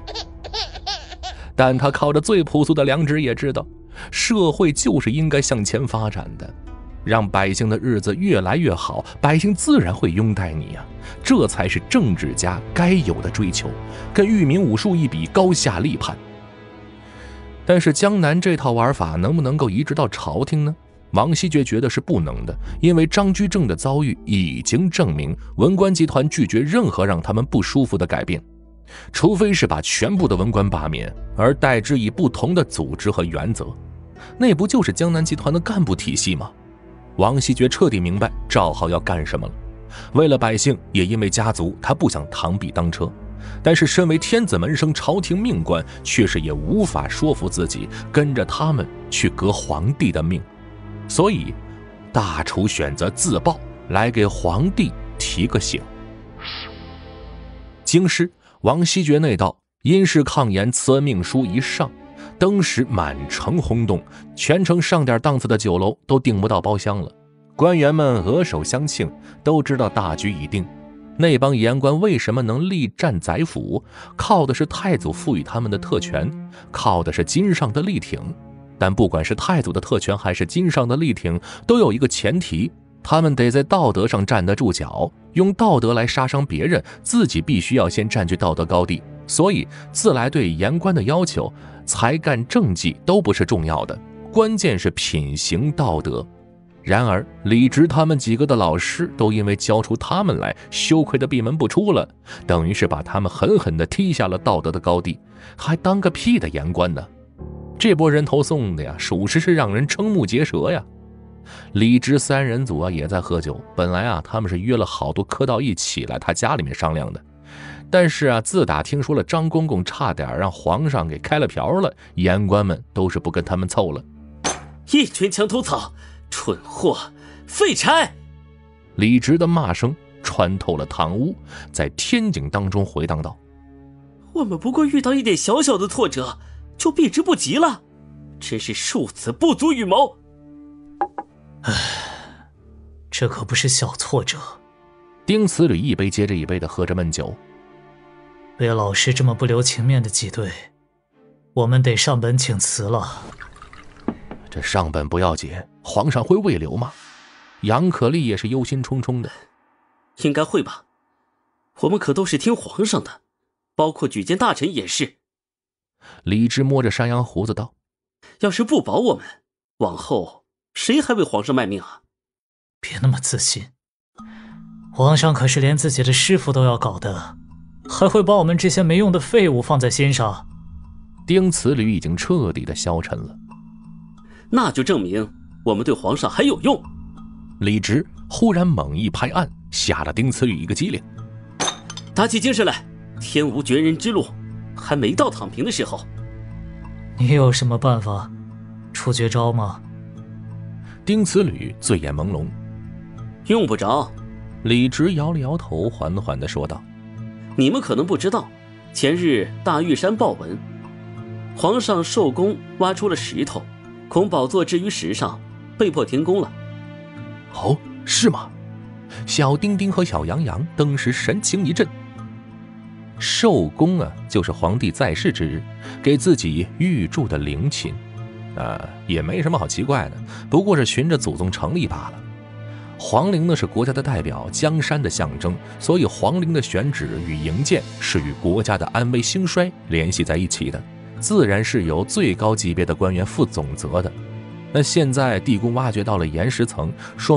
S1: 但他靠着最朴素的良知也知道，社会就是应该向前发展的，让百姓的日子越来越好，百姓自然会拥戴你呀、啊，这才是政治家该有的追求，跟御民武术一比，高下立判。但是江南这套玩法能不能够移植到朝廷呢？王希爵觉得是不能的，因为张居正的遭遇已经证明，文官集团拒绝任何让他们不舒服的改变，除非是把全部的文官罢免，而代之以不同的组织和原则。那不就是江南集团的干部体系吗？王希爵彻底明白赵浩要干什么了。为了百姓，也因为家族，他不想螳臂当车。但是身为天子门生朝廷命官，确实也无法说服自己跟着他们去革皇帝的命。所以大厨选择自爆，来给皇帝提个醒。京师王希爵那道因事抗言辞恩命书一上，当时满城轰动，全城上点档次的酒楼都订不到包厢了。官员们额首相庆，都知道大局已定。那帮言官为什么能力战宰辅？靠的是太祖赋予他们的特权，靠的是金上的力挺。但不管是太祖的特权还是金上的力挺，都有一个前提，他们得在道德上站得住脚，用道德来杀伤别人，自己必须要先占据道德高地。所以自来对言官的要求，才干政绩都不是重要的，关键是品行道德。然而李直他们几个的老师都因为教出他们来，羞愧的闭门不出了，等于是把他们狠狠地踢下了道德的高地，还当个屁的言官呢？这波人头送的呀，属实是让人瞠目结舌呀。李直三人组啊也在喝酒，本来啊他们是约了好多科道一起来他家里面商量的，但是啊自打听说了张公公差点让皇上给开了瓢了，言官们都是不跟他们凑了。
S4: 一群墙头草，蠢货，废柴！
S1: 李直的骂声穿透了堂屋，在天井当中回荡道：
S4: 我们不过遇到一点小小的挫折就避之不及了，真是庶子不足与谋。
S2: 唉，这可不是小挫折。
S1: 丁慈履一杯接着一杯的喝着闷酒。
S2: 被老师这么不留情面的挤兑，我们得上本请辞了。
S1: 这上本不要紧，皇上会慰留吗？杨可立也是忧心忡忡的。
S4: 应该会吧，我们可都是听皇上的，包括举荐大臣也是。
S1: 李直摸着山羊胡子道：
S4: 要是不保我们，往后谁还为皇上卖命啊？
S2: 别那么自信，皇上可是连自己的师傅都要搞的，还会把我们这些没用的废物放在心上？
S1: 丁慈履已经彻底的消沉了。
S4: 那就证明我们对皇上还有用。
S1: 李直忽然猛一拍案，吓了丁慈履一个机灵。
S4: 打起精神来，天无绝人之路，还没到躺平的时候。
S2: 你有什么办法？出绝招吗？
S1: 丁慈履醉眼朦胧。
S4: 用不着。
S1: 李直摇了摇头，缓缓地说道：
S4: 你们可能不知道，前日大玉山报闻，皇上受宫挖出了石头，恐宝座置于石上，被迫停工了。
S1: 哦，是吗？小丁丁和小杨洋当时神情一震。寿宫啊，就是皇帝在世之日给自己御铸的陵寝，啊，也没什么好奇怪的，不过是循着祖宗成立罢了。皇陵呢是国家的代表，江山的象征，所以皇陵的选址与营建是与国家的安危兴衰联系在一起的，自然是由最高级别的官员负总责的。那现在地宫挖掘到了岩石层，说明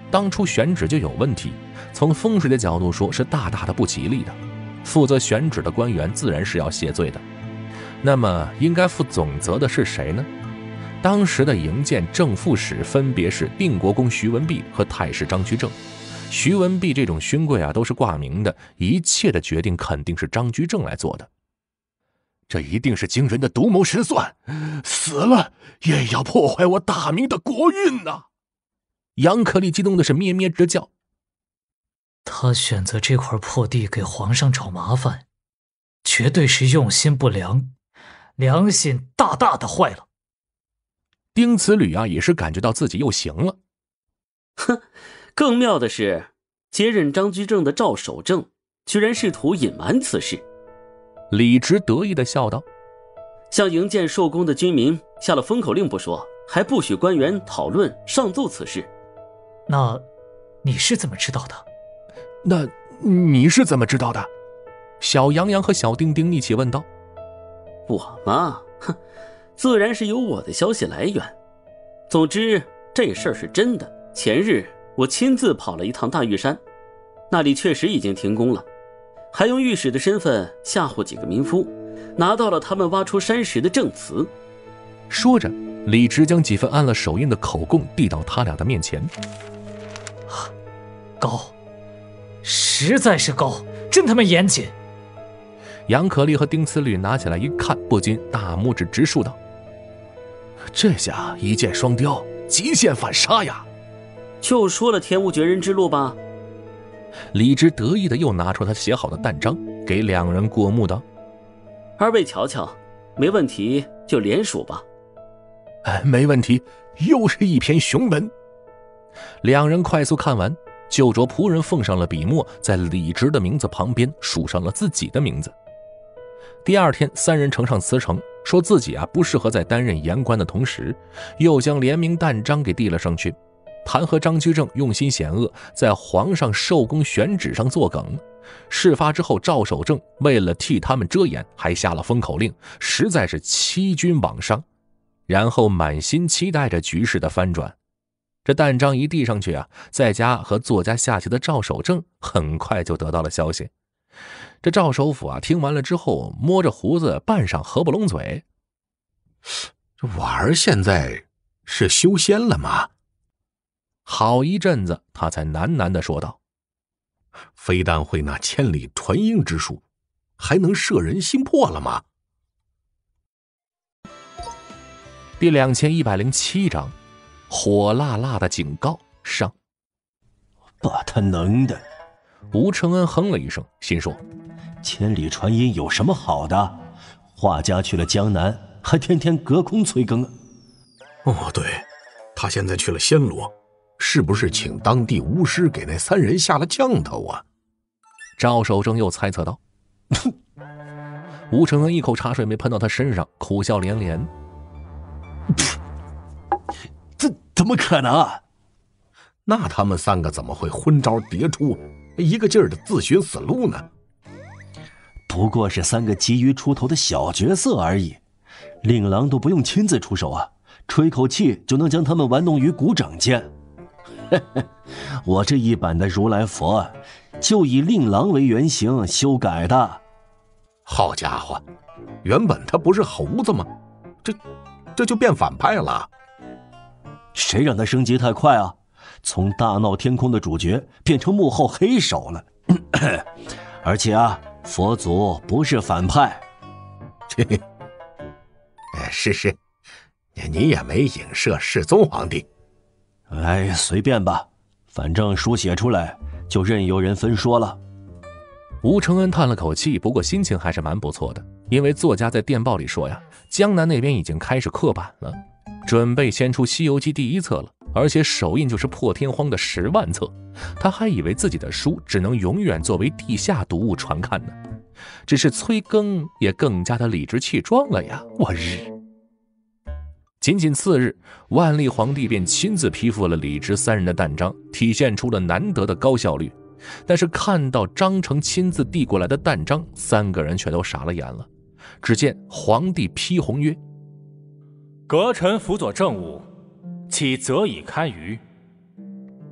S1: 当初选址就有问题，从风水的角度说是大大的不吉利的。负责选址的官员自然是要谢罪的。那么应该负总责的是谁呢？当时的营建正副使分别是定国公徐文弼和太师张居正。徐文弼这种勋贵啊，都是挂名的，一切的决定肯定是张居正来做的。
S7: 这一定是惊人的独谋神算，死了也要破坏我大明的国运呐！
S1: 杨可立激动的是咩咩直叫。
S2: 他选择这块破地给皇上找麻烦，绝对是用心不良，良心大大的坏了。
S1: 丁慈履啊，也是感觉到自己又行了。
S4: 哼，更妙的是，接任张居正的赵守正居然试图隐瞒此事。
S1: 李直得意地笑道：“
S4: 向营建受功的军民下了封口令不说，还不许官员讨论上奏此事。
S2: 那你是怎么知道的？
S1: 那你是怎么知道的？”小杨洋和小丁丁一起问道。
S4: 我嘛，哼，自然是有我的消息来源。总之，这事儿是真的。前日我亲自跑了一趟大玉山，那里确实已经停工了，还用御史的身份吓唬几个民夫，拿到了他们挖出山石的证词。
S1: 说着，李直将几份按了手印的口供递到他俩的面前。
S2: 高，实在是高，真他妈严谨。
S1: 杨可立和丁慈履拿起来一看，不禁大拇指直竖道：“
S7: 这下一箭双雕，极限反杀呀！”
S4: 就说了天无绝人之路吧。
S1: 李直得意的又拿出他写好的弹章，给两人过目道：“
S4: 二位瞧瞧，没问题就联署吧。”
S7: 哎，没问题，又是一篇雄文。
S1: 两人快速看完，就着仆人奉上了笔墨，在李直的名字旁边署上了自己的名字。第二天，三人呈上辞呈，说自己啊不适合在担任言官的同时，又将联名弹章给递了上去，弹劾张居正用心险恶，在皇上受功选址上作梗。事发之后，赵守正为了替他们遮掩，还下了封口令，实在是欺君罔上。然后满心期待着局势的翻转。这弹章一递上去啊，在家和作家下棋的赵守正很快就得到了消息。这赵首府啊，听完了之后，摸着胡子，半晌合不拢嘴。
S7: 我儿现在是修仙了吗？
S1: 好一阵子，他才喃喃地说道：“
S7: 非但会那千里传音之术，还能摄人心魄了吗？”
S1: 第两千一百零七章，火辣辣的警告上。
S6: 把他能的！
S1: 吴承恩哼了一声，心说：
S6: 千里传音有什么好的？画家去了江南，还天天隔空催更。
S7: 哦，对，他现在去了暹罗，是不是请当地巫师给那三人下了降头啊？
S1: 赵守正又猜测道。吴承恩一口茶水没喷到他身上，苦笑连连。
S6: 这怎么可能？
S7: 那他们三个怎么会昏招迭出，一个劲儿的自寻死路呢？
S6: 不过是三个急于出头的小角色而已，令郎都不用亲自出手啊，吹口气就能将他们玩弄于股掌间。我这一版的如来佛就以令郎为原型修改的。
S7: 好家伙，原本他不是猴子吗？这这就变反派了？
S6: 谁让他升级太快啊？从大闹天宫的主角变成幕后黑手了。而且啊，佛祖不是反派。
S7: 哎，是是，你也没影射世宗皇帝。
S6: 哎，随便吧，反正书写出来就任由人分说了。
S1: 吴承恩叹了口气，不过心情还是蛮不错的，因为作家在电报里说呀，江南那边已经开始刻版了，准备先出《西游记》第一册了，而且首印就是破天荒的十万册。他还以为自己的书只能永远作为地下读物传看呢，只是催更也更加的理直气壮了呀！我日！仅仅次日，万历皇帝便亲自批复了李直三人的弹章，体现出了难得的高效率。但是看到张成亲自递过来的弹章，三个人却都傻了眼了。只见皇帝批红曰：“
S3: 阁臣辅佐政务，岂责以堪舆？”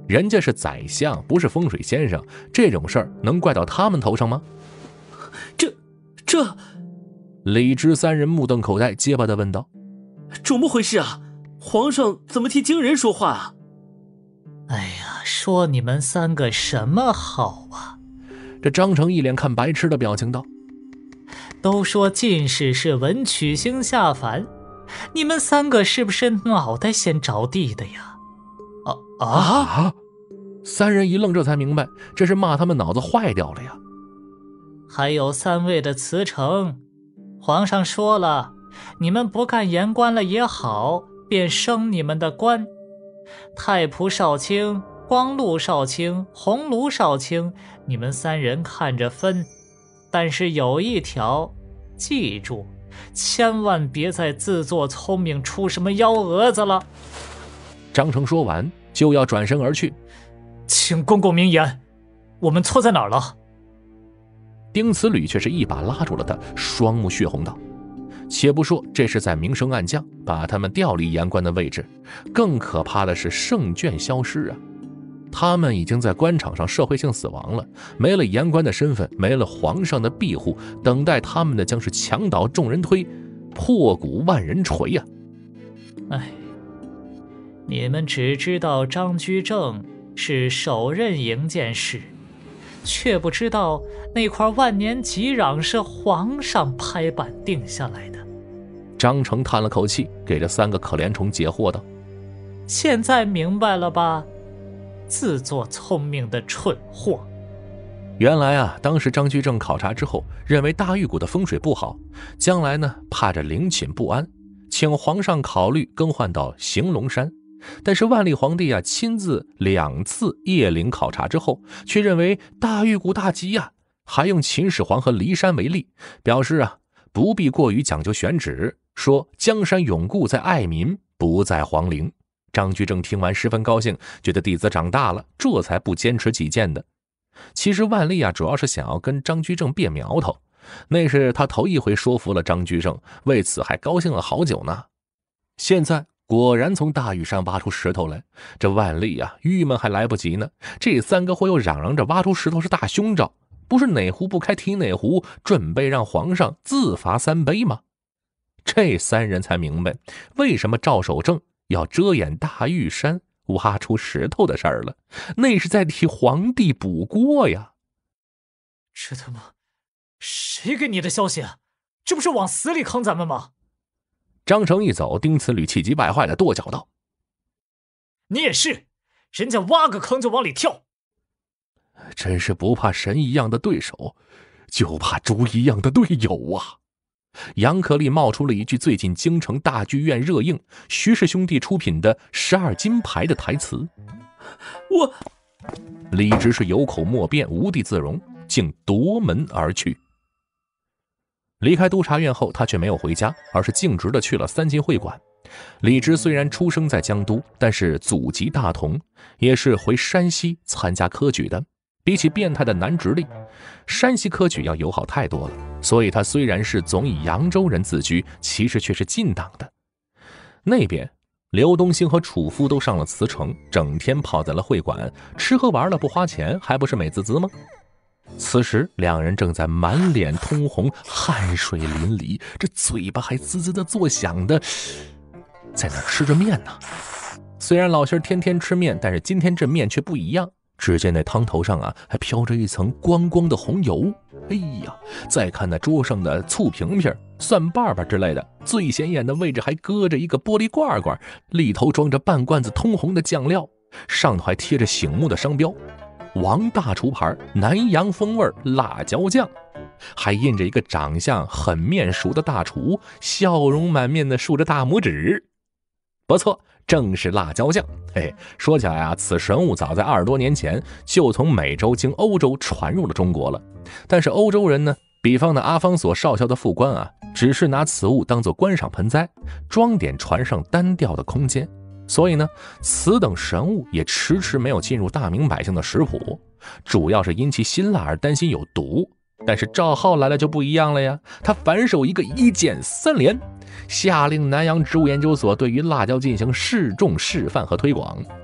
S1: 人家是宰相，不是风水先生，这种事儿能怪到他们头上吗？
S4: 这这
S1: 李直三人目瞪口呆，结巴地问道：
S4: 怎么回事啊？皇上怎么替京人说话啊？
S2: 哎呀，说你们三个什么好啊？
S1: 这张成一脸看白痴的表情道：
S2: 都说进士是文曲星下凡，你们三个是不是脑袋先着地的呀？啊啊！
S1: 啊！三人一愣，这才明白这是骂他们脑子坏掉了呀。
S2: 还有三位的辞呈，皇上说了，你们不干言官了也好，便升你们的官。太仆少卿、光禄少卿、鸿胪少卿，你们三人看着分。但是有一条，记住，千万别再自作聪明出什么幺蛾子了。
S1: 张成说完就要转身而去。
S2: 请公公明言，我们错在哪儿了？
S1: 丁慈履却是一把拉住了他，双目血红道：且不说这是在明升暗降，把他们调离言官的位置，更可怕的是圣眷消失啊！他们已经在官场上社会性死亡了，没了言官的身份，没了皇上的庇护，等待他们的将是墙倒众人推，破鼓万人锤呀、
S2: 啊！哎，你们只知道张居正是首任营建使，却不知道那块万年吉壤是皇上拍板定下来的。
S1: 张成叹了口气，给这三个可怜虫解惑道：
S2: 现在明白了吧？自作聪明的蠢货。
S1: 原来啊，当时张居正考察之后，认为大玉谷的风水不好，将来呢怕着陵寝不安，请皇上考虑更换到行龙山。但是万历皇帝啊，亲自两次谒陵考察之后，却认为大玉谷大吉呀、啊，还用秦始皇和骊山为例，表示啊不必过于讲究选址，说江山永固在爱民，不在皇陵。张居正听完十分高兴，觉得弟子长大了，这才不坚持己见的。其实万历啊，主要是想要跟张居正别苗头，那是他头一回说服了张居正，为此还高兴了好久呢。现在果然从大屿山挖出石头来，这万历啊，郁闷还来不及呢，这三个货又嚷嚷着挖出石头是大凶兆，不是哪壶不开提哪壶，准备让皇上自罚三杯吗？这三人才明白为什么赵守正要遮掩大玉山挖出石头的事儿了，那是在替皇帝补锅呀。
S2: 这他妈谁给你的消息？这不是往死里坑咱们吗？
S1: 张成一走，丁慈履气急败坏的跺脚道：
S2: 你也是，人家挖个坑就往里跳。
S1: 真是不怕神一样的对手，就怕猪一样的队友啊。杨可立冒出了一句最近京城大剧院热映徐氏兄弟出品的十二金牌的台词。
S4: 我
S1: 李直是有口莫辩，无地自容，竟夺门而去。离开督察院后，他却没有回家，而是径直的去了三金会馆。李直虽然出生在江都，但是祖籍大同，也是回山西参加科举的。比起变态的南直隶，山西科举要友好太多了，所以他虽然是总以扬州人自居，其实却是进党的。那边刘东兴和楚夫都上了辞呈，整天泡在了会馆，吃喝玩乐不花钱，还不是美滋滋吗？此时两人正在满脸通红，汗水淋漓，这嘴巴还滋滋的作响的在那吃着面呢。虽然老兄天天吃面，但是今天这面却不一样。只见那汤头上啊，还飘着一层光光的红油。哎呀，再看那桌上的醋瓶瓶、蒜瓣瓣之类的，最显眼的位置还搁着一个玻璃罐罐，里头装着半罐子通红的酱料，上头还贴着醒目的商标：王大厨牌南洋风味辣椒酱，还印着一个长相很面熟的大厨，笑容满面的竖着大拇指。不错，正是辣椒酱。嘿，说起来啊，此神物早在二十多年前就从美洲经欧洲传入了中国了。但是欧洲人呢，比方的阿方索少校的副官啊，只是拿此物当作观赏盆栽，装点船上单调的空间。所以呢，此等神物也迟迟没有进入大明百姓的食谱，主要是因其辛辣而担心有毒。但是赵浩来了就不一样了呀，他反手一个一键三连，下令南洋植物研究所对于辣椒进行试种示范和推广。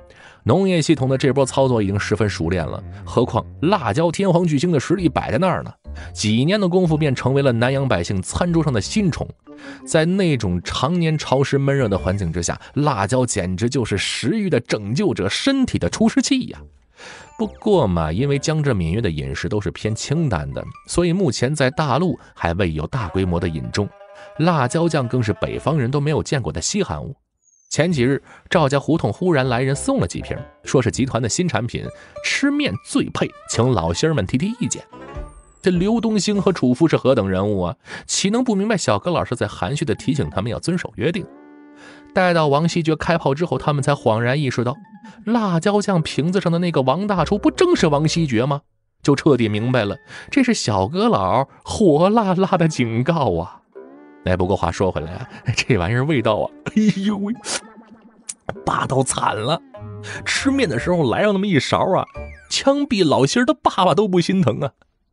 S1: 农业系统的这波操作已经十分熟练了，何况辣椒天皇巨星的实力摆在那儿呢，几年的功夫便成为了南洋百姓餐桌上的新宠。在那种常年潮湿闷热的环境之下，辣椒简直就是食欲的拯救者，身体的除湿器呀。不过嘛，因为江浙闽粤的饮食都是偏清淡的，所以目前在大陆还未有大规模的引种，辣椒酱更是北方人都没有见过的稀罕物。前几日赵家胡同忽然来人送了几瓶，说是集团的新产品，吃面最配，请老仙儿们提提意见。这刘东兴和楚夫是何等人物啊，岂能不明白小葛老师在含蓄地提醒他们要遵守约定。待到王希爵开炮之后，他们才恍然意识到，辣椒酱瓶子上的那个王大厨不正是王希爵吗？就彻底明白了，这是小葛老火辣辣的警告啊。哎，不过话说回来啊，这玩意儿味道啊，哎呦喂，霸道惨了！吃面的时候来上那么一勺啊，枪毙老心儿的爸爸都不心疼啊！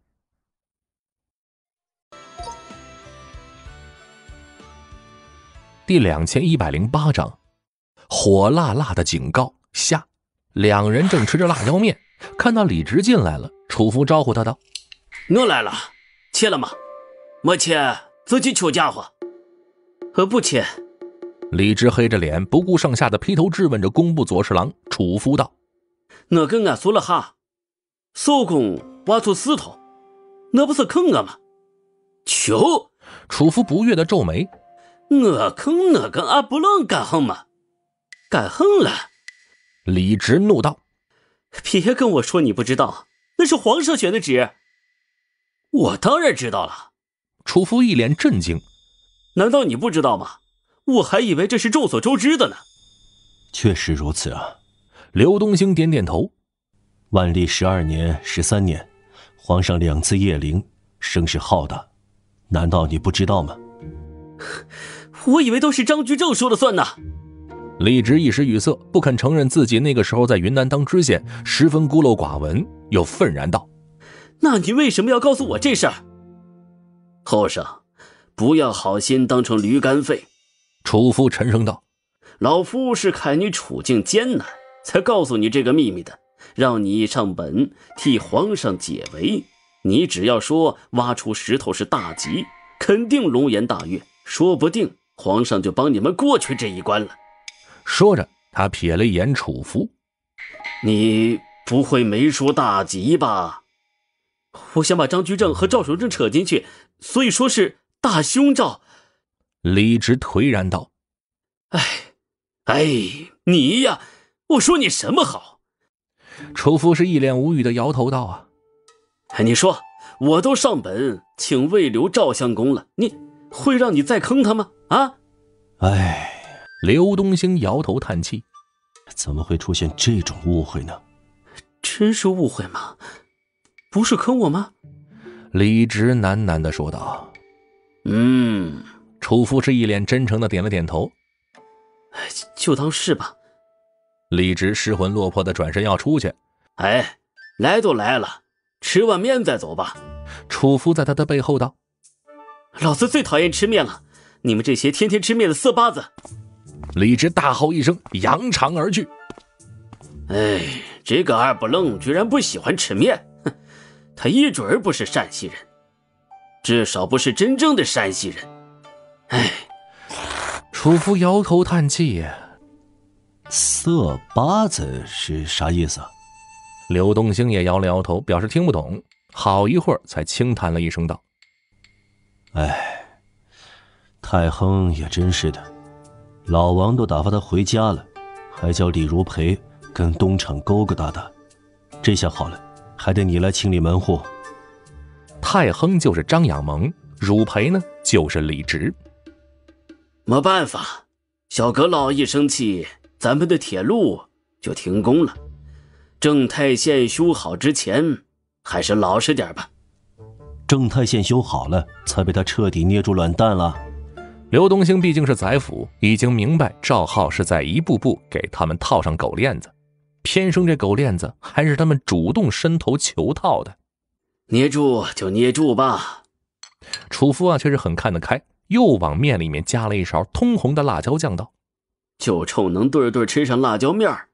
S1: 第两千一百零八章，火辣辣的警告下。两人正吃着辣椒面，看到李直进来了，楚夫招呼他道：“
S4: 我来了，切了吗？没切，自己求家伙。呃，不切。”
S1: 李直黑着脸，不顾上下的劈头质问着工部左侍郎。楚夫道：“
S4: 我跟俺说了哈，手工挖出石头，那不是坑我吗？求！”
S1: 楚夫不悦的皱眉：“
S4: 我坑我跟阿不楞干横吗？干横了！”
S1: 李直怒道：“
S4: 别跟我说你不知道，那是皇上选的旨。”“我当然知道了。”
S1: 楚夫一脸震惊：“
S4: 难道你不知道吗？我还以为这是众所周知的呢。”“
S6: 确实如此啊。”
S1: 刘东兴点点头。
S6: 万历十二年、十三年，皇上两次谒陵，声势浩大，难道你不知道吗？”“
S4: 我以为都是张居正说了算呢。”
S1: 李直一时语塞，不肯承认自己那个时候在云南当知县，十分孤陋寡闻，又愤然道：“
S4: 那你为什么要告诉我这事儿？”“后生，不要好心当成驴肝肺。”
S1: 楚夫沉声道：“
S4: 老夫是看你处境艰难，才告诉你这个秘密的，让你上本替皇上解围。你只要说挖出石头是大吉，肯定龙颜大悦，说不定皇上就帮你们过去这一关了。”
S1: 说着，他瞥了一眼楚夫：“
S4: 你不会没说大吉吧？”“我想把张居正和赵守正扯进去，所以说是大凶兆。”
S1: 李直颓然道：“
S4: 哎，哎，你呀，我说你什么好？”
S1: 楚夫是一脸无语的摇头道：“啊，
S4: 哎，你说我都上本请魏留赵相公了，你会让你再坑他吗？啊？”
S6: 哎。
S1: 刘东兴摇头叹气：“
S6: 怎么会出现这种误会呢？”“
S4: 真是误会吗？不是坑我吗？”
S1: 李直喃喃地说道。
S4: “嗯。”
S1: 楚夫是一脸真诚地点了点头：“
S4: 就当是吧。”
S1: 李直失魂落魄地转身要出去。
S4: “哎，来都来了，吃碗面再走吧。”
S1: 楚夫在他的背后道：“
S4: 老子最讨厌吃面了，你们这些天天吃面的色巴子！”
S1: 李直大吼一声，扬长而去。
S4: 哎，这个二不愣居然不喜欢吃面，哼，他一准儿不是陕西人，至少不是真正的山西人。哎，
S1: 楚夫摇头叹气。
S6: 色巴子是啥意思啊？
S1: 刘东兴也摇了摇头，表示听不懂。好一会儿才轻叹了一声道：“
S6: 哎，太亨也真是的。老王都打发他回家了，还叫李如培跟东厂勾勾搭搭，这下好了，还得你来清理门户。”
S1: 太亨就是张养萌，汝培呢就是李直。
S4: 没办法，小阁老一生气，咱们的铁路就停工了。正太线修好之前，还是老实点吧。
S6: 正太线修好了，才被他彻底捏住卵蛋了。
S1: 刘东兴毕竟是宰辅，已经明白赵浩是在一步步给他们套上狗链子，偏生这狗链子还是他们主动伸头求套的。
S4: 捏住就捏住吧。
S1: 楚夫啊却是很看得开，又往面里面加了一勺通红的辣椒酱道：“
S4: 就冲能对对吃上辣椒面，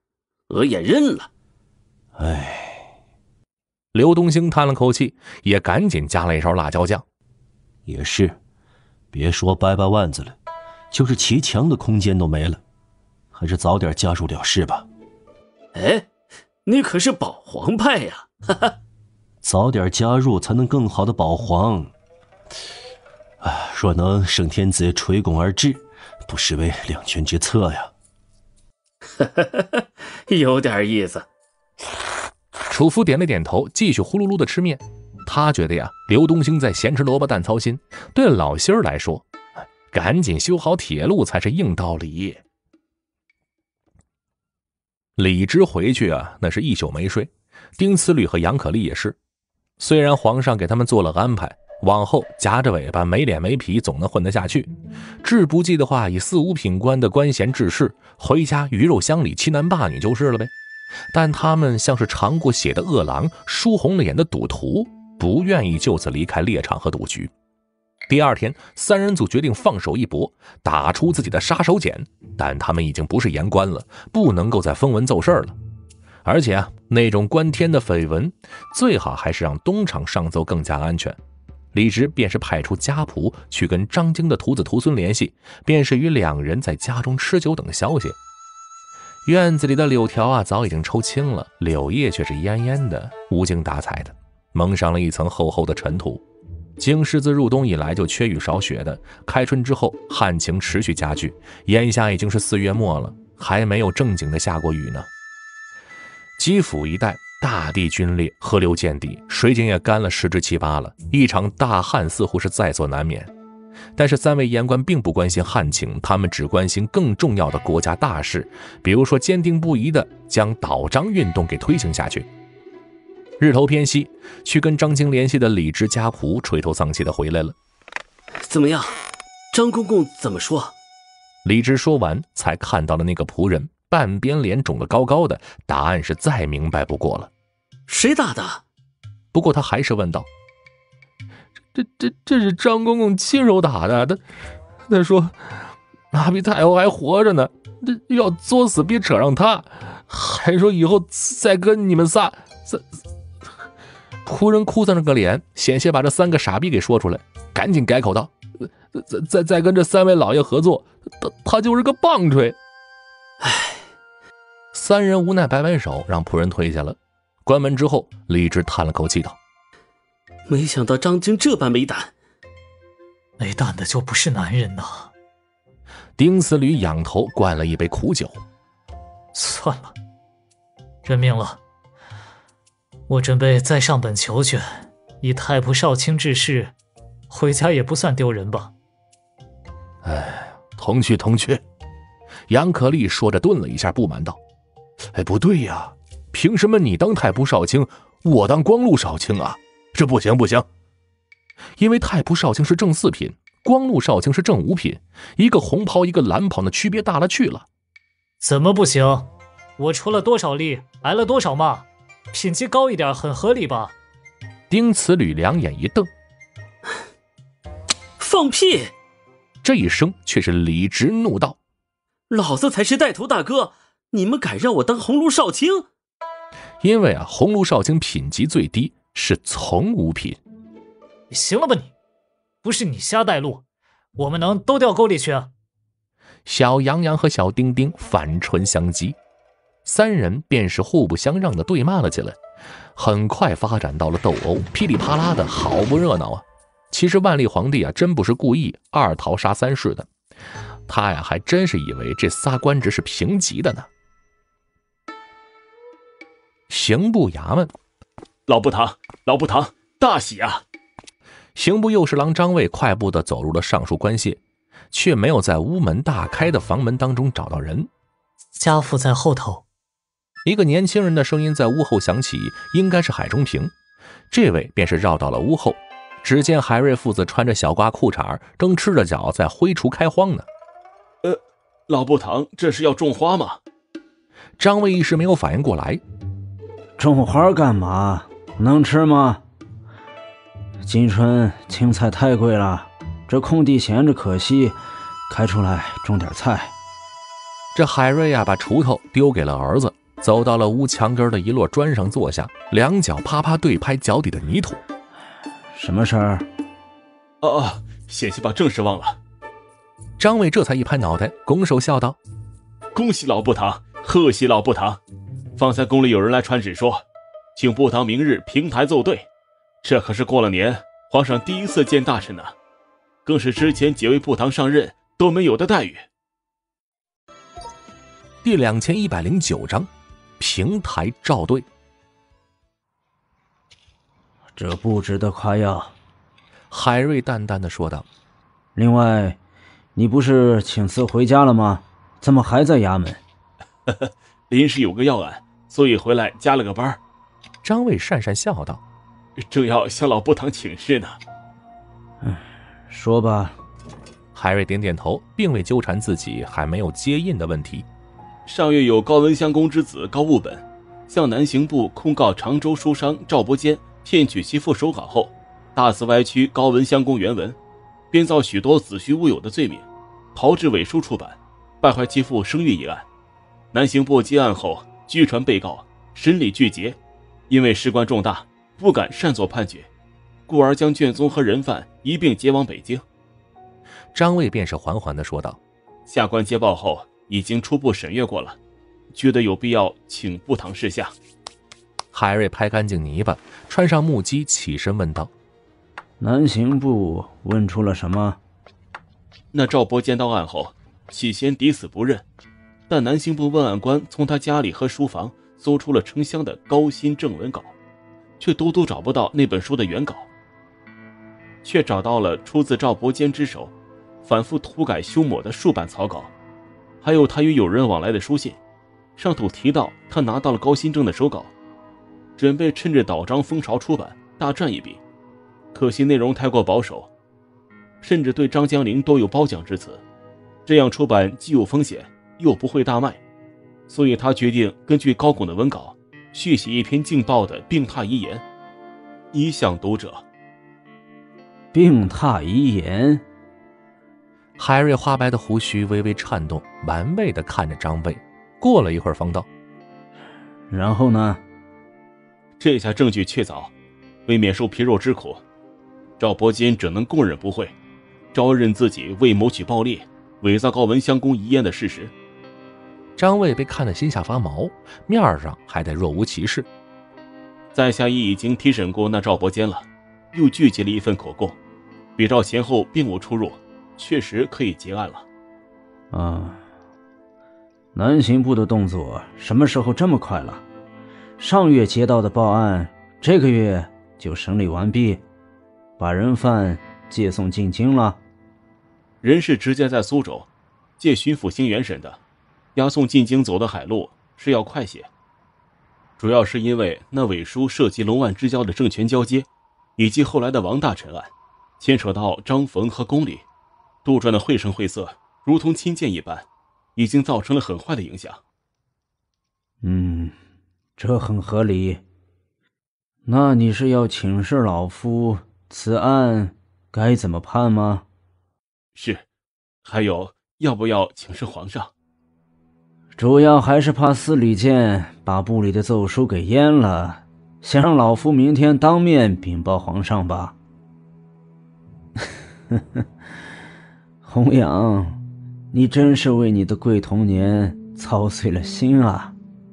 S4: 额也认了。
S6: 唉，
S1: 刘东兴叹了口气，也赶紧加了一勺辣椒酱。
S6: 也是，别说掰掰腕子了，就是骑墙的空间都没了，还是早点加入了事吧。
S4: 哎，你可是保皇派呀，哈哈。
S6: 早点加入才能更好的保皇。啊，若能圣天子垂拱而治，不失为两全之策呀。
S4: 有点意思。
S1: 楚夫点了点头，继续呼噜噜的吃面。他觉得呀，刘东兴在咸吃萝卜淡操心，对老心儿来说，赶紧修好铁路才是硬道理。李直回去啊，那是一宿没睡。丁慈履和杨可丽也是。虽然皇上给他们做了安排，往后夹着尾巴没脸没皮总能混得下去，志不济的话以四五品官的官衔治世，回家鱼肉乡里欺男霸女就是了呗。但他们像是尝过血的饿狼，输红了眼的赌徒，不愿意就此离开猎场和赌局。第二天，三人组决定放手一搏，打出自己的杀手锏，但他们已经不是言官了，不能够再封文奏事了。而且啊，那种关天的绯闻，最好还是让东厂上奏更加安全。李直便是派出家仆去跟张京的徒子徒孙联系，便是与两人在家中吃酒等消息。院子里的柳条啊，早已经抽青了，柳叶却是奄奄的，无精打采的，蒙上了一层厚厚的尘土。京师自入冬以来就缺雨少雪的，开春之后旱情持续加剧，眼下已经是四月末了，还没有正经的下过雨呢。基辅一带大地龟裂，河流见底，水井也干了十之七八了，一场大旱似乎是在所难免。但是三位言官并不关心旱情，他们只关心更重要的国家大事，比如说坚定不移地将倒张运动给推行下去。日头偏西，去跟张京联系的李直家仆垂头丧气地回来了。
S4: 怎么样，张公公怎么说？
S1: 李直说完，才看到了那个仆人，半边脸肿得高高的，答案是再明白不过了。
S4: 谁打的？
S1: 不过他还是问道：这这这是张公公亲手打的，他他说阿比太后还活着呢，这要作死别扯上他，还说以后再跟你们仨再。仆人哭丧着个脸，险些把这三个傻逼给说出来，赶紧改口道：再再再跟这三位老爷合作，他他就是个棒槌。
S4: 唉，
S1: 三人无奈摆摆手，让仆人退下了。关门之后，李直叹了口气道：
S4: 没想到张京这般没胆。
S2: 没胆的就不是男人呐。
S1: 丁思履仰头灌了一杯苦酒。
S2: 算了，认命了。我准备再上本求去，以太仆少卿治世，回家也不算丢人吧。
S1: 哎，同去同去。杨可丽说着顿了一下，不满道：哎，不对呀，凭什么你当太仆少卿，我当光禄少卿啊？这不行不行。因为太仆少卿是正四品，光禄少卿是正五品，一个红袍一个蓝袍的区别大了去了。
S2: 怎么不行？我出了多少力，挨了多少骂，品级高一点很合理吧？
S1: 丁慈履两眼一瞪，
S4: 放屁！
S1: 这一声却是李直怒道：
S4: 老子才是带头大哥，你们敢让我当红炉少卿？
S1: 因为啊，红炉少卿品级最低是从五品。
S2: 行了吧你，不是你瞎带路，我们能都掉沟里去啊？
S1: 小杨洋和小丁丁反唇相讥，三人便是互不相让的对骂了起来，很快发展到了斗殴，噼里啪啦的，好不热闹啊！其实万历皇帝啊，真不是故意二桃杀三士的，他呀还真是以为这仨官职是平级的呢。刑部衙门，
S3: 老部堂，老部堂，大喜啊！
S1: 刑部右侍郎张卫快步地走入了上述官榭，却没有在屋门大开的房门当中找到人。
S2: 家父在后头。
S1: 一个年轻人的声音在屋后响起，应该是海中平。这位便是绕到了屋后，只见海瑞父子穿着小褂裤衩，正赤着脚在挥锄开荒呢。
S3: 呃，老部堂，这是要种花吗？
S1: 张卫一时没有反应过来。
S9: 种花干嘛？能吃吗？今春青菜太贵了，这空地闲着可惜，开出来种点菜。
S1: 这海瑞呀、啊，把锄头丢给了儿子， 走到了屋墙根的一摞砖上坐下，两脚啪啪对拍脚底的泥土。
S9: 什么事儿？
S3: 哦哦，险些把正事忘了。
S1: 张卫这才一拍脑袋，拱手笑道：“
S3: 恭喜老布堂，贺喜老布堂！方才宫里有人来传旨说，请布堂明日平台奏对。这可是过了年，皇上第一次见大臣呢，更是之前几位布堂上任都没有的待遇。”
S1: 第两千一百零九章，平台召对。
S9: 这不值得夸耀。
S1: 海瑞淡淡的说道。
S9: 另外，你不是请辞回家了吗？怎么还在衙门？
S3: 临时有个要案，所以回来加了个班。
S1: 张卫讪讪笑道：“
S3: 正要向老布堂请示呢。”
S9: 嗯，说吧。
S1: 海瑞点点头，并未纠缠自己还没有接印的问题。
S3: 上月有高文襄公之子高务本向南刑部控告常州书商赵伯坚骗取其父手稿后，大肆歪曲高文襄公原文，编造许多子虚乌有的罪名，炮制伪书出版，败坏其父声誉一案。南刑部接案后拘传被告，审理拒结，因为事关重大，不敢擅作判决，故而将卷宗和人犯一并接往北京。
S1: 张卫便是缓缓地说道：“
S3: 下官接报后已经初步审阅过了，觉得有必要请布堂示下。”
S1: 海瑞拍干净泥巴，穿上木屐，起身问道：“
S9: 南刑部问出了什么？”
S3: 那赵伯坚到案后，起先抵死不认，但南刑部问案官从他家里和书房搜出了成箱的高辛正文稿，却独独找不到那本书的原稿，却找到了出自赵伯坚之手，反复涂改修抹的数版草稿，还有他与友人往来的书信，上头提到他拿到了高辛正的手稿，准备趁着倒张风潮出版，大赚一笔。可惜内容太过保守，甚至对张江陵都有褒奖之词，这样出版既有风险，又不会大卖，所以他决定根据高拱的文稿续写一篇劲爆的病榻遗言，以享读者。
S9: 病榻遗言。
S1: 海瑞花白的胡须微微颤动，玩味地看着张卫，过了一会儿方道：“
S9: 然后呢？”
S3: 这下证据确凿，为免受皮肉之苦，赵伯坚只能供认不讳，招认自己为谋取暴利，伪造高文襄公遗言的事实。
S1: 张卫被看得心下发毛，面上还得若无其事。
S3: 在下已已经提审过那赵伯坚了，又聚集了一份口供，比照前后并无出入，确实可以结案了。
S9: 啊，南刑部的动作什么时候这么快了？上月接到的报案，这个月就审理完毕，把人犯借送进京了。
S3: 人是直接在苏州借巡抚兴元审的，押送进京走的海路是要快些，主要是因为那伪书涉及龙案之交的政权交接，以及后来的王大臣案，牵扯到张冯和宫里，杜撰的绘声绘色，如同亲见一般，已经造成了很坏的影响。
S9: 嗯，这很合理。那你是要请示老夫，此案该怎么判吗？
S3: 是，还有要不要请示皇上？
S9: 主要还是怕司礼监把部里的奏书给淹了，想让老夫明天当面禀报皇上吧。弘扬，你真是为你的贵童年操碎了心啊。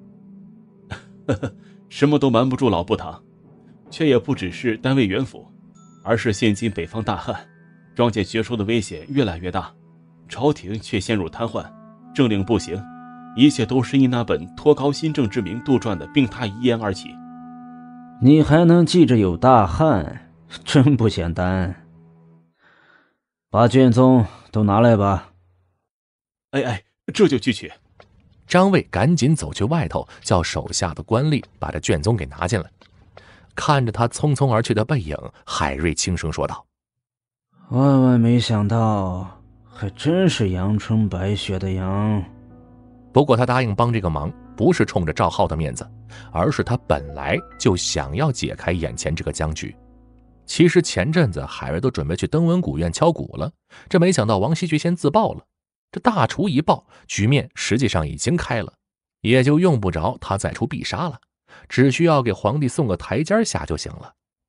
S3: 什么都瞒不住老布堂，却也不只是单为元府，而是现今北方大旱，庄稼绝收的危险越来越大，朝廷却陷入瘫痪，政令不行，一切都是因那本托高辛政之名杜撰的病榻遗言而起。
S9: 你还能记着有大旱，真不简单。把卷宗都拿来吧。
S3: 哎哎，这就去取。
S1: 张卫赶紧走去外头，叫手下的官吏把这卷宗给拿进来。看着他匆匆而去的背影，海瑞轻声说道：“
S9: 万万没想到，还真是阳春白雪的阳。”
S1: 不过他答应帮这个忙，不是冲着赵浩的面子，而是他本来就想要解开眼前这个僵局。其实前阵子海瑞都准备去登文古院敲鼓了，这没想到王希爵先自爆了。这大厨一爆，局面实际上已经开了。 也就用不着他再出必杀了，只需要给皇帝送个台阶下就行了。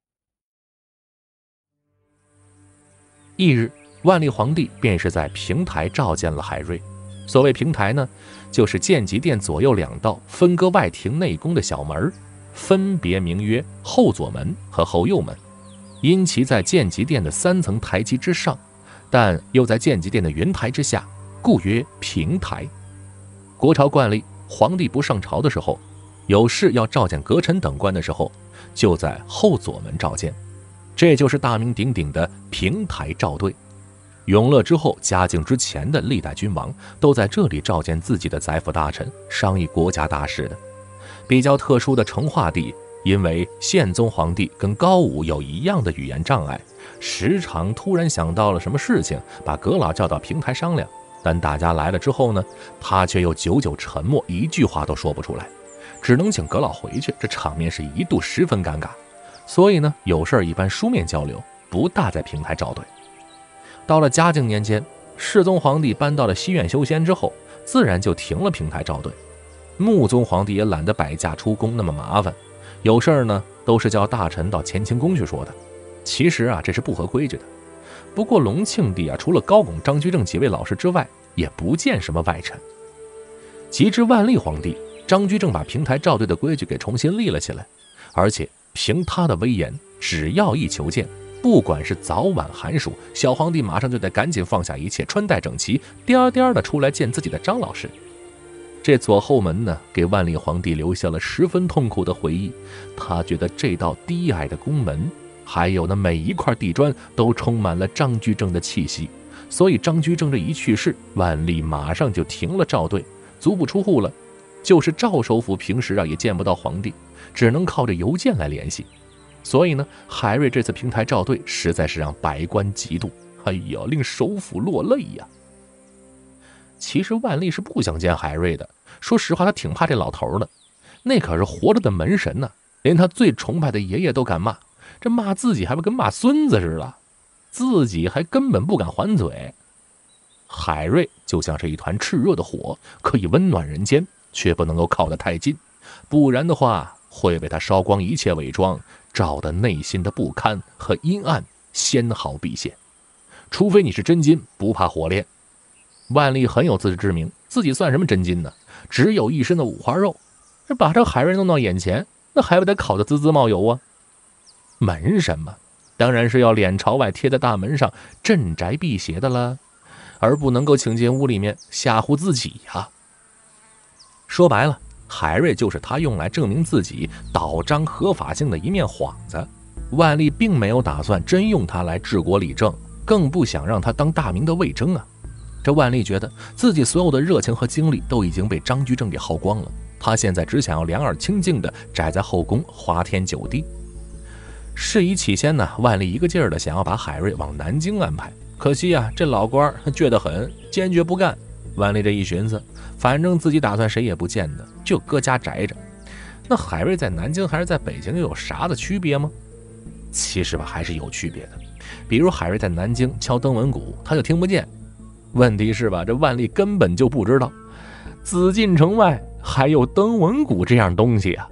S1: 翌日，万历皇帝便是在平台召见了海瑞。所谓平台呢，就是建极殿左右两道分割外廷内宫的小门，分别名曰后左门和后右门。因其在建极殿的三层台基之上，但又在建极殿的云台之下，故曰平台。国朝惯例，皇帝不上朝的时候，有事要召见阁臣等官的时候，就在后左门召见，这就是大名鼎鼎的平台召对。永乐之后、嘉靖之前的历代君王都在这里召见自己的宰辅大臣，商议国家大事的。比较特殊的成化帝，因为宪宗皇帝跟高武有一样的语言障碍，时常突然想到了什么事情，把阁老叫到平台商量。但大家来了之后呢，他却又久久沉默，一句话都说不出来，只能请阁老回去。这场面是一度十分尴尬。所以呢，有事一般书面交流，不大在平台召对。到了嘉靖年间，世宗皇帝搬到了西苑修仙之后，自然就停了平台召对。穆宗皇帝也懒得摆驾出宫那么麻烦，有事呢都是叫大臣到乾清宫去说的。其实啊，这是不合规矩的。不过隆庆帝啊，除了高拱、张居正几位老师之外，也不见什么外臣。及至万历皇帝，张居正把平台召对的规矩给重新立了起来，而且凭他的威严，只要一求见，不管是早晚寒暑，小皇帝马上就得赶紧放下一切，穿戴整齐，颠颠的出来见自己的张老师。这左后门呢，给万历皇帝留下了十分痛苦的回忆。他觉得这道低矮的宫门，还有那每一块地砖，都充满了张居正的气息。所以张居正这一去世，万历马上就停了召对，足不出户了。就是赵首辅平时啊也见不到皇帝，只能靠着邮件来联系。所以呢，海瑞这次平台召对，实在是让百官嫉妒，哎呀，令首辅落泪呀。其实万历是不想见海瑞的，说实话，他挺怕这老头的，那可是活着的门神呢、啊，连他最崇拜的爷爷都敢骂，这骂自己还不跟骂孙子似的，自己还根本不敢还嘴。海瑞就像是一团炽热的火，可以温暖人间，却不能够靠得太近，不然的话会被他烧光一切伪装，照得内心的不堪和阴暗纤毫毕现。除非你是真金，不怕火炼。万历很有自知之明，自己算什么真金呢？只有一身的五花肉，把这海瑞弄到眼前，那还不得烤得滋滋冒油啊？门神嘛，当然是要脸朝外贴在大门上，镇宅辟邪的了，而不能够请进屋里面吓唬自己呀、啊。说白了，海瑞就是他用来证明自己倒张合法性的一面幌子。万历并没有打算真用他来治国理政，更不想让他当大明的魏征啊。这万历觉得自己所有的热情和精力都已经被张居正给耗光了，他现在只想要两耳清净的宅在后宫花天酒地。事已起先呢，万历一个劲儿的想要把海瑞往南京安排，可惜啊，这老官倔得很，坚决不干。万历这一寻思，反正自己打算谁也不见的，就搁家宅着。那海瑞在南京还是在北京有啥的区别吗？其实吧，还是有区别的。比如海瑞在南京敲登文鼓，他就听不见。问题是吧，这万历根本就不知道紫禁城外还有登文鼓这样东西啊。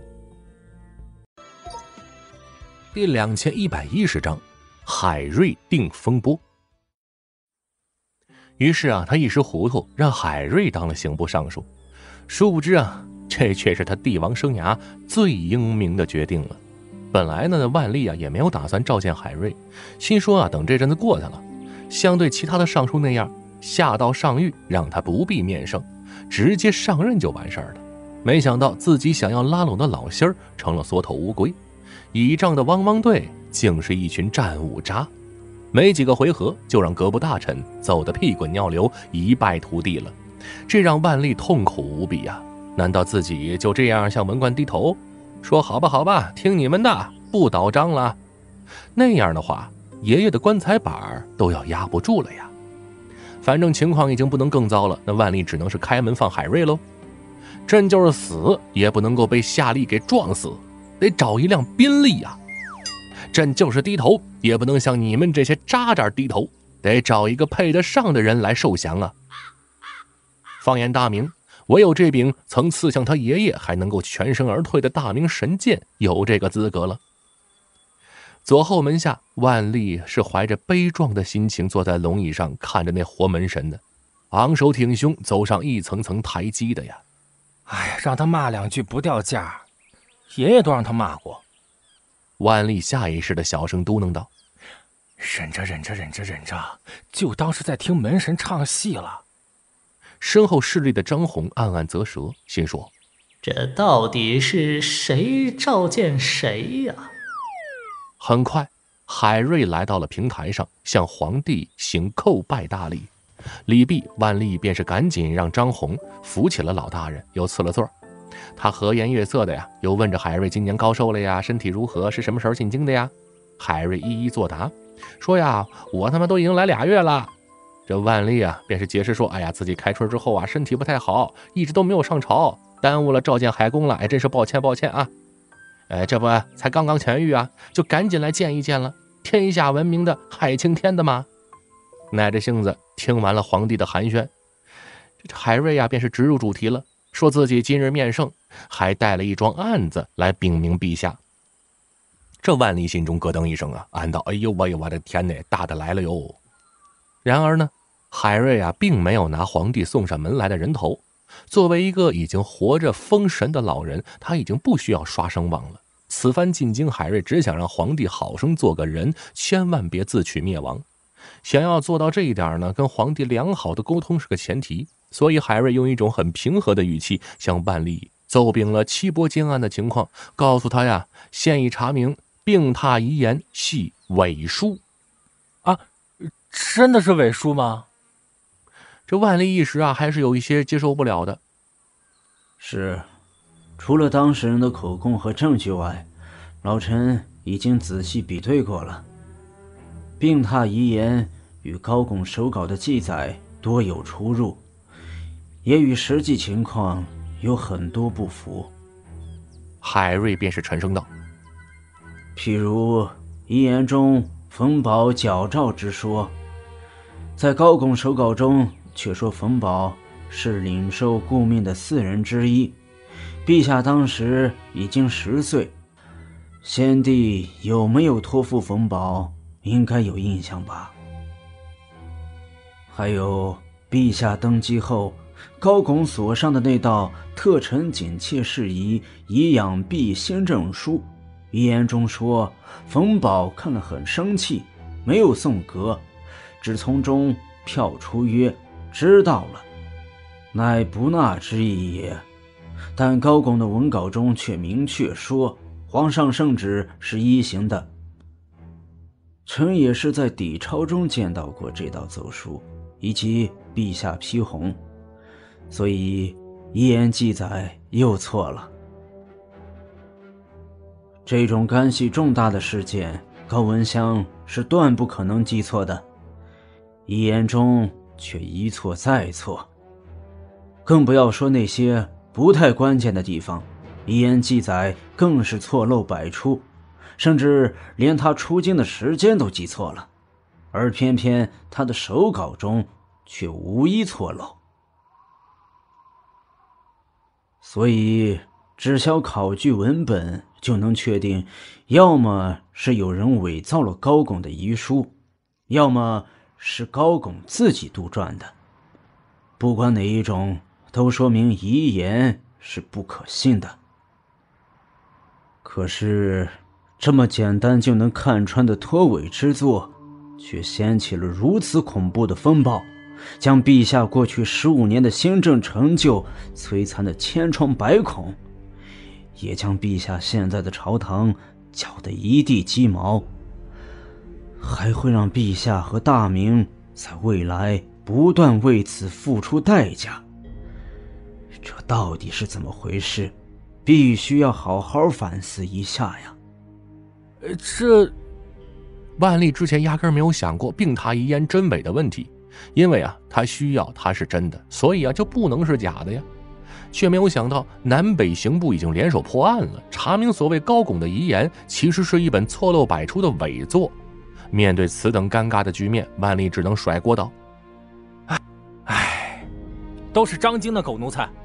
S1: 第两千一百一十章，海瑞定风波。于是啊，他一时糊涂，让海瑞当了刑部尚书。殊不知啊，这却是他帝王生涯最英明的决定了。本来呢，万历啊也没有打算召见海瑞，心说啊，等这阵子过去了，相对其他的尚书那样下到上谕，让他不必面圣，直接上任就完事儿了。没想到自己想要拉拢的老仙儿成了缩头乌龟，倚仗的汪汪队竟是一群战五渣，没几个回合就让各部大臣走得屁滚尿流，一败涂地了。这让万历痛苦无比啊！难道自己就这样向文官低头，说好吧好吧，听你们的，不倒张了？那样的话，爷爷的棺材板都要压不住了呀！反正情况已经不能更糟了，那万历只能是开门放海瑞喽。朕就是死也不能够被夏利给撞死，得找一辆宾利呀！朕就是低头也不能向你们这些渣渣低头，得找一个配得上的人来受降啊！放眼大明， 唯有这柄曾刺向他爷爷还能够全身而退的大明神剑有这个资格了。左后门下，万历是怀着悲壮的心情坐在龙椅上，看着那活门神的，昂首挺胸走上一层层台基的呀。
S10: 哎，让他骂两句不掉价，爷爷都让他骂过。
S1: 万历下意识的小声嘟囔道：“
S10: 忍着，忍着，忍着，忍着，就当是在听门神唱戏了。”
S1: 身后势力的张宏暗暗啧舌，心说：“
S2: 这到底是谁召见谁呀？”
S1: 很快，海瑞来到了平台上，向皇帝行叩拜大礼。礼毕，万历便是赶紧让张宏扶起了老大人，又赐了座。他和颜悦色的呀，又问着海瑞今年高寿了呀，身体如何，是什么时候进京的呀？海瑞一一作答，说呀，我他妈都已经来俩月了。这万历啊，便是解释说，哎呀，自己开春之后啊，身体不太好，一直都没有上朝，耽误了召见海公了，哎，真是抱歉抱歉啊。哎，这不才刚刚痊愈啊，就赶紧来见一见了，天下闻名的海青天的嘛。耐着性子听完了皇帝的寒暄，这海瑞啊，便是直入主题了，说自己今日面圣，还带了一桩案子来禀明陛下。这万历心中咯噔一声啊，暗道：哎呦喂，我的天哪，大的来了哟！然而呢，海瑞啊，并没有拿皇帝送上门来的人头。作为一个已经活着封神的老人，他已经不需要刷声望了。此番进京，海瑞只想让皇帝好生做个人，千万别自取灭亡。想要做到这一点呢，跟皇帝良好的沟通是个前提。所以海瑞用一种很平和的语气向万历奏禀了七波监案的情况，告诉他呀，现已查明病榻遗言系伪书。
S10: 啊，真的是伪书吗？
S1: 这万历一时啊，还是有一些接受不了的。
S9: 是，除了当事人的口供和证据外，老臣已经仔细比对过了。病榻遗言与高拱手稿的记载多有出入，也与实际情况有很多不符。
S1: 海瑞便是沉声道：
S9: 譬如遗言中冯保矫诏之说，在高拱手稿中却说冯保是领受顾命的四人之一，陛下当时已经十岁，先帝有没有托付冯保，应该有印象吧。还有陛下登基后，高拱所上的那道特陈谨切事宜以养弼先正书，遗言中说冯保看了很生气，没有送格，只从中票出曰知道了，乃不纳之意也。但高拱的文稿中却明确说皇上圣旨是一行的。臣也是在底抄中见到过这道奏书以及陛下批红，所以遗言记载又错了。这种干系重大的事件，高文襄是断不可能记错的，遗言中却一错再错。更不要说那些不太关键的地方，遗言记载更是错漏百出，甚至连他出京的时间都记错了，而偏偏他的手稿中却无一错漏。所以只消考据文本就能确定，要么是有人伪造了高拱的遗书，要么是高拱自己杜撰的。不管哪一种，都说明遗言是不可信的。可是这么简单就能看穿的脱伪之作，却掀起了如此恐怖的风暴，将陛下过去十五年的新政成就摧残得千疮百孔，也将陛下现在的朝堂搅得一地鸡毛，还会让陛下和大明在未来不断为此付出代价。这到底是怎么回事？必须要好好反思一下呀。
S1: 呃，这万历之前压根没有想过病榻遗言真伪的问题，因为啊，他需要它是真的，所以啊就不能是假的呀。却没有想到南北刑部已经联手破案了，查明所谓高拱的遗言其实是一本错漏百出的伪作。面对此等尴尬的局面，万历只能甩锅道：
S10: 唉唉，都是张京的狗奴才，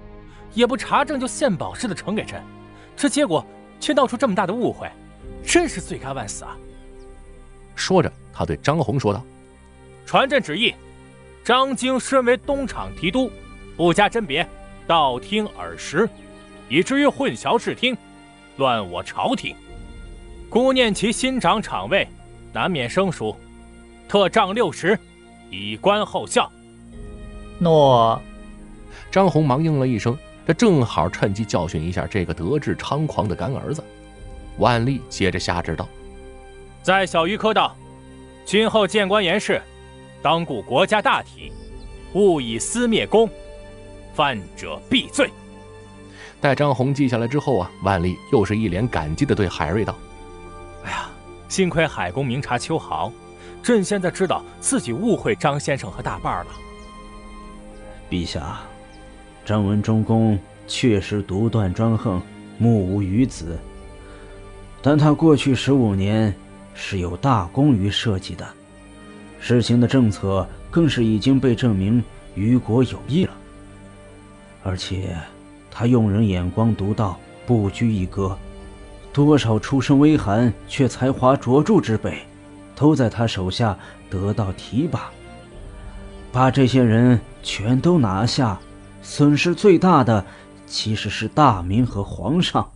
S10: 也不查证就献宝似的呈给朕，这结果却闹出这么大的误会，真是罪该万死啊！
S1: 说着，他对张宏说道：“
S10: 传朕旨意，张京身为东厂提督，不加甄别，道听耳识，以至于混淆视听，乱我朝廷。顾念其新掌厂位，难免生疏，特杖六十，以观后效。”
S2: 诺。
S1: 张宏忙应了一声，这正好趁机教训一下这个得志猖狂的干儿子。万历接着下旨道：“
S10: 在小于科道，今后谏官言事，当顾国家大体，勿以私灭公，犯者必罪。”
S1: 待张宏记下来之后啊，万历又是一脸感激地对海瑞道：“
S10: 哎呀，幸亏海公明察秋毫，朕现在知道自己误会张先生和大伴了。”
S9: 陛下，张文忠公确实独断专横，目无余子，但他过去十五年是有大功于社稷的，实行的政策更是已经被证明于国有益了。而且他用人眼光独到，不拘一格，多少出身微寒却才华卓著之辈，都在他手下得到提拔。把这些人全都拿下，损失最大的其实是大明和皇上。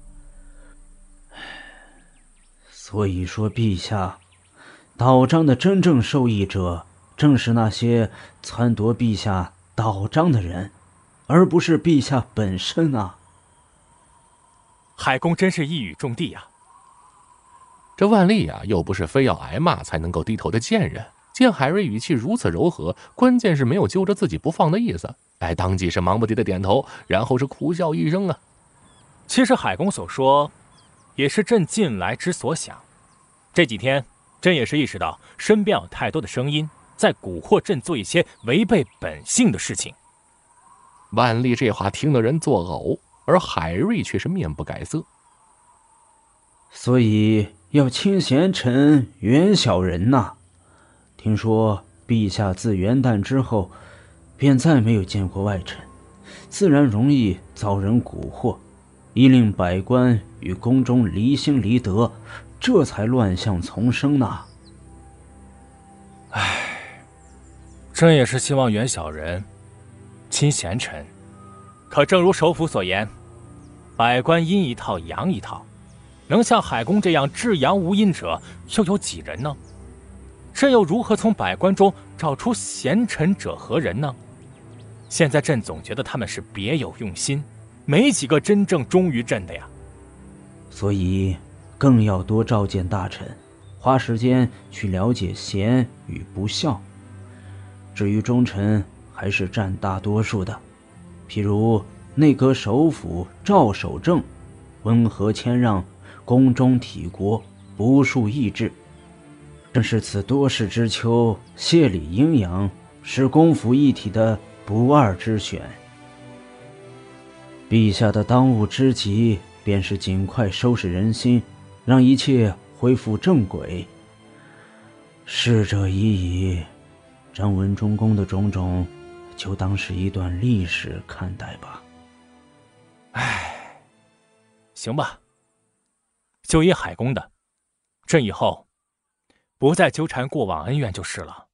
S9: 所以说，陛下，倒章的真正受益者正是那些撺掇陛下倒章的人，而不是陛下本身啊！
S10: 海公真是一语中的呀！
S1: 这万历啊，又不是非要挨骂才能够低头的贱人。见海瑞语气如此柔和，关键是没有揪着自己不放的意思，哎，当即是忙不迭的点头，然后是苦笑一声啊。
S10: 其实海公所说，也是朕近来之所想。这几天，朕也是意识到身边有太多的声音在蛊惑朕做一些违背本性的事情。
S1: 万历这话听得人作呕，而海瑞却是面不改色。
S9: 所以要清贤臣，远小人呐、啊。听说陛下自元旦之后便再没有见过外臣，自然容易遭人蛊惑，以令百官与宫中离心离德，这才乱象丛生呐。
S10: 唉，朕也是希望远小人，亲贤臣，可正如首辅所言，百官阴一套阳一套，能像海公这样至阳无阴者又有几人呢？朕又如何从百官中找出贤臣者何人呢？现在朕总觉得他们是别有用心，没几个真正忠于朕的呀。
S9: 所以更要多召见大臣，花时间去了解贤与不孝。至于忠臣，还是占大多数的，譬如内阁首辅赵守正，温和谦让，宫中体国，不树义志。正是此多事之秋，谢理阴阳，是公府一体的不二之选。陛下的当务之急便是尽快收拾人心，让一切恢复正轨。逝者已矣，张文忠公的种种，就当是一段历史看待吧。
S10: 唉，行吧，就依海公的，朕以后不再纠缠过往恩怨就是了。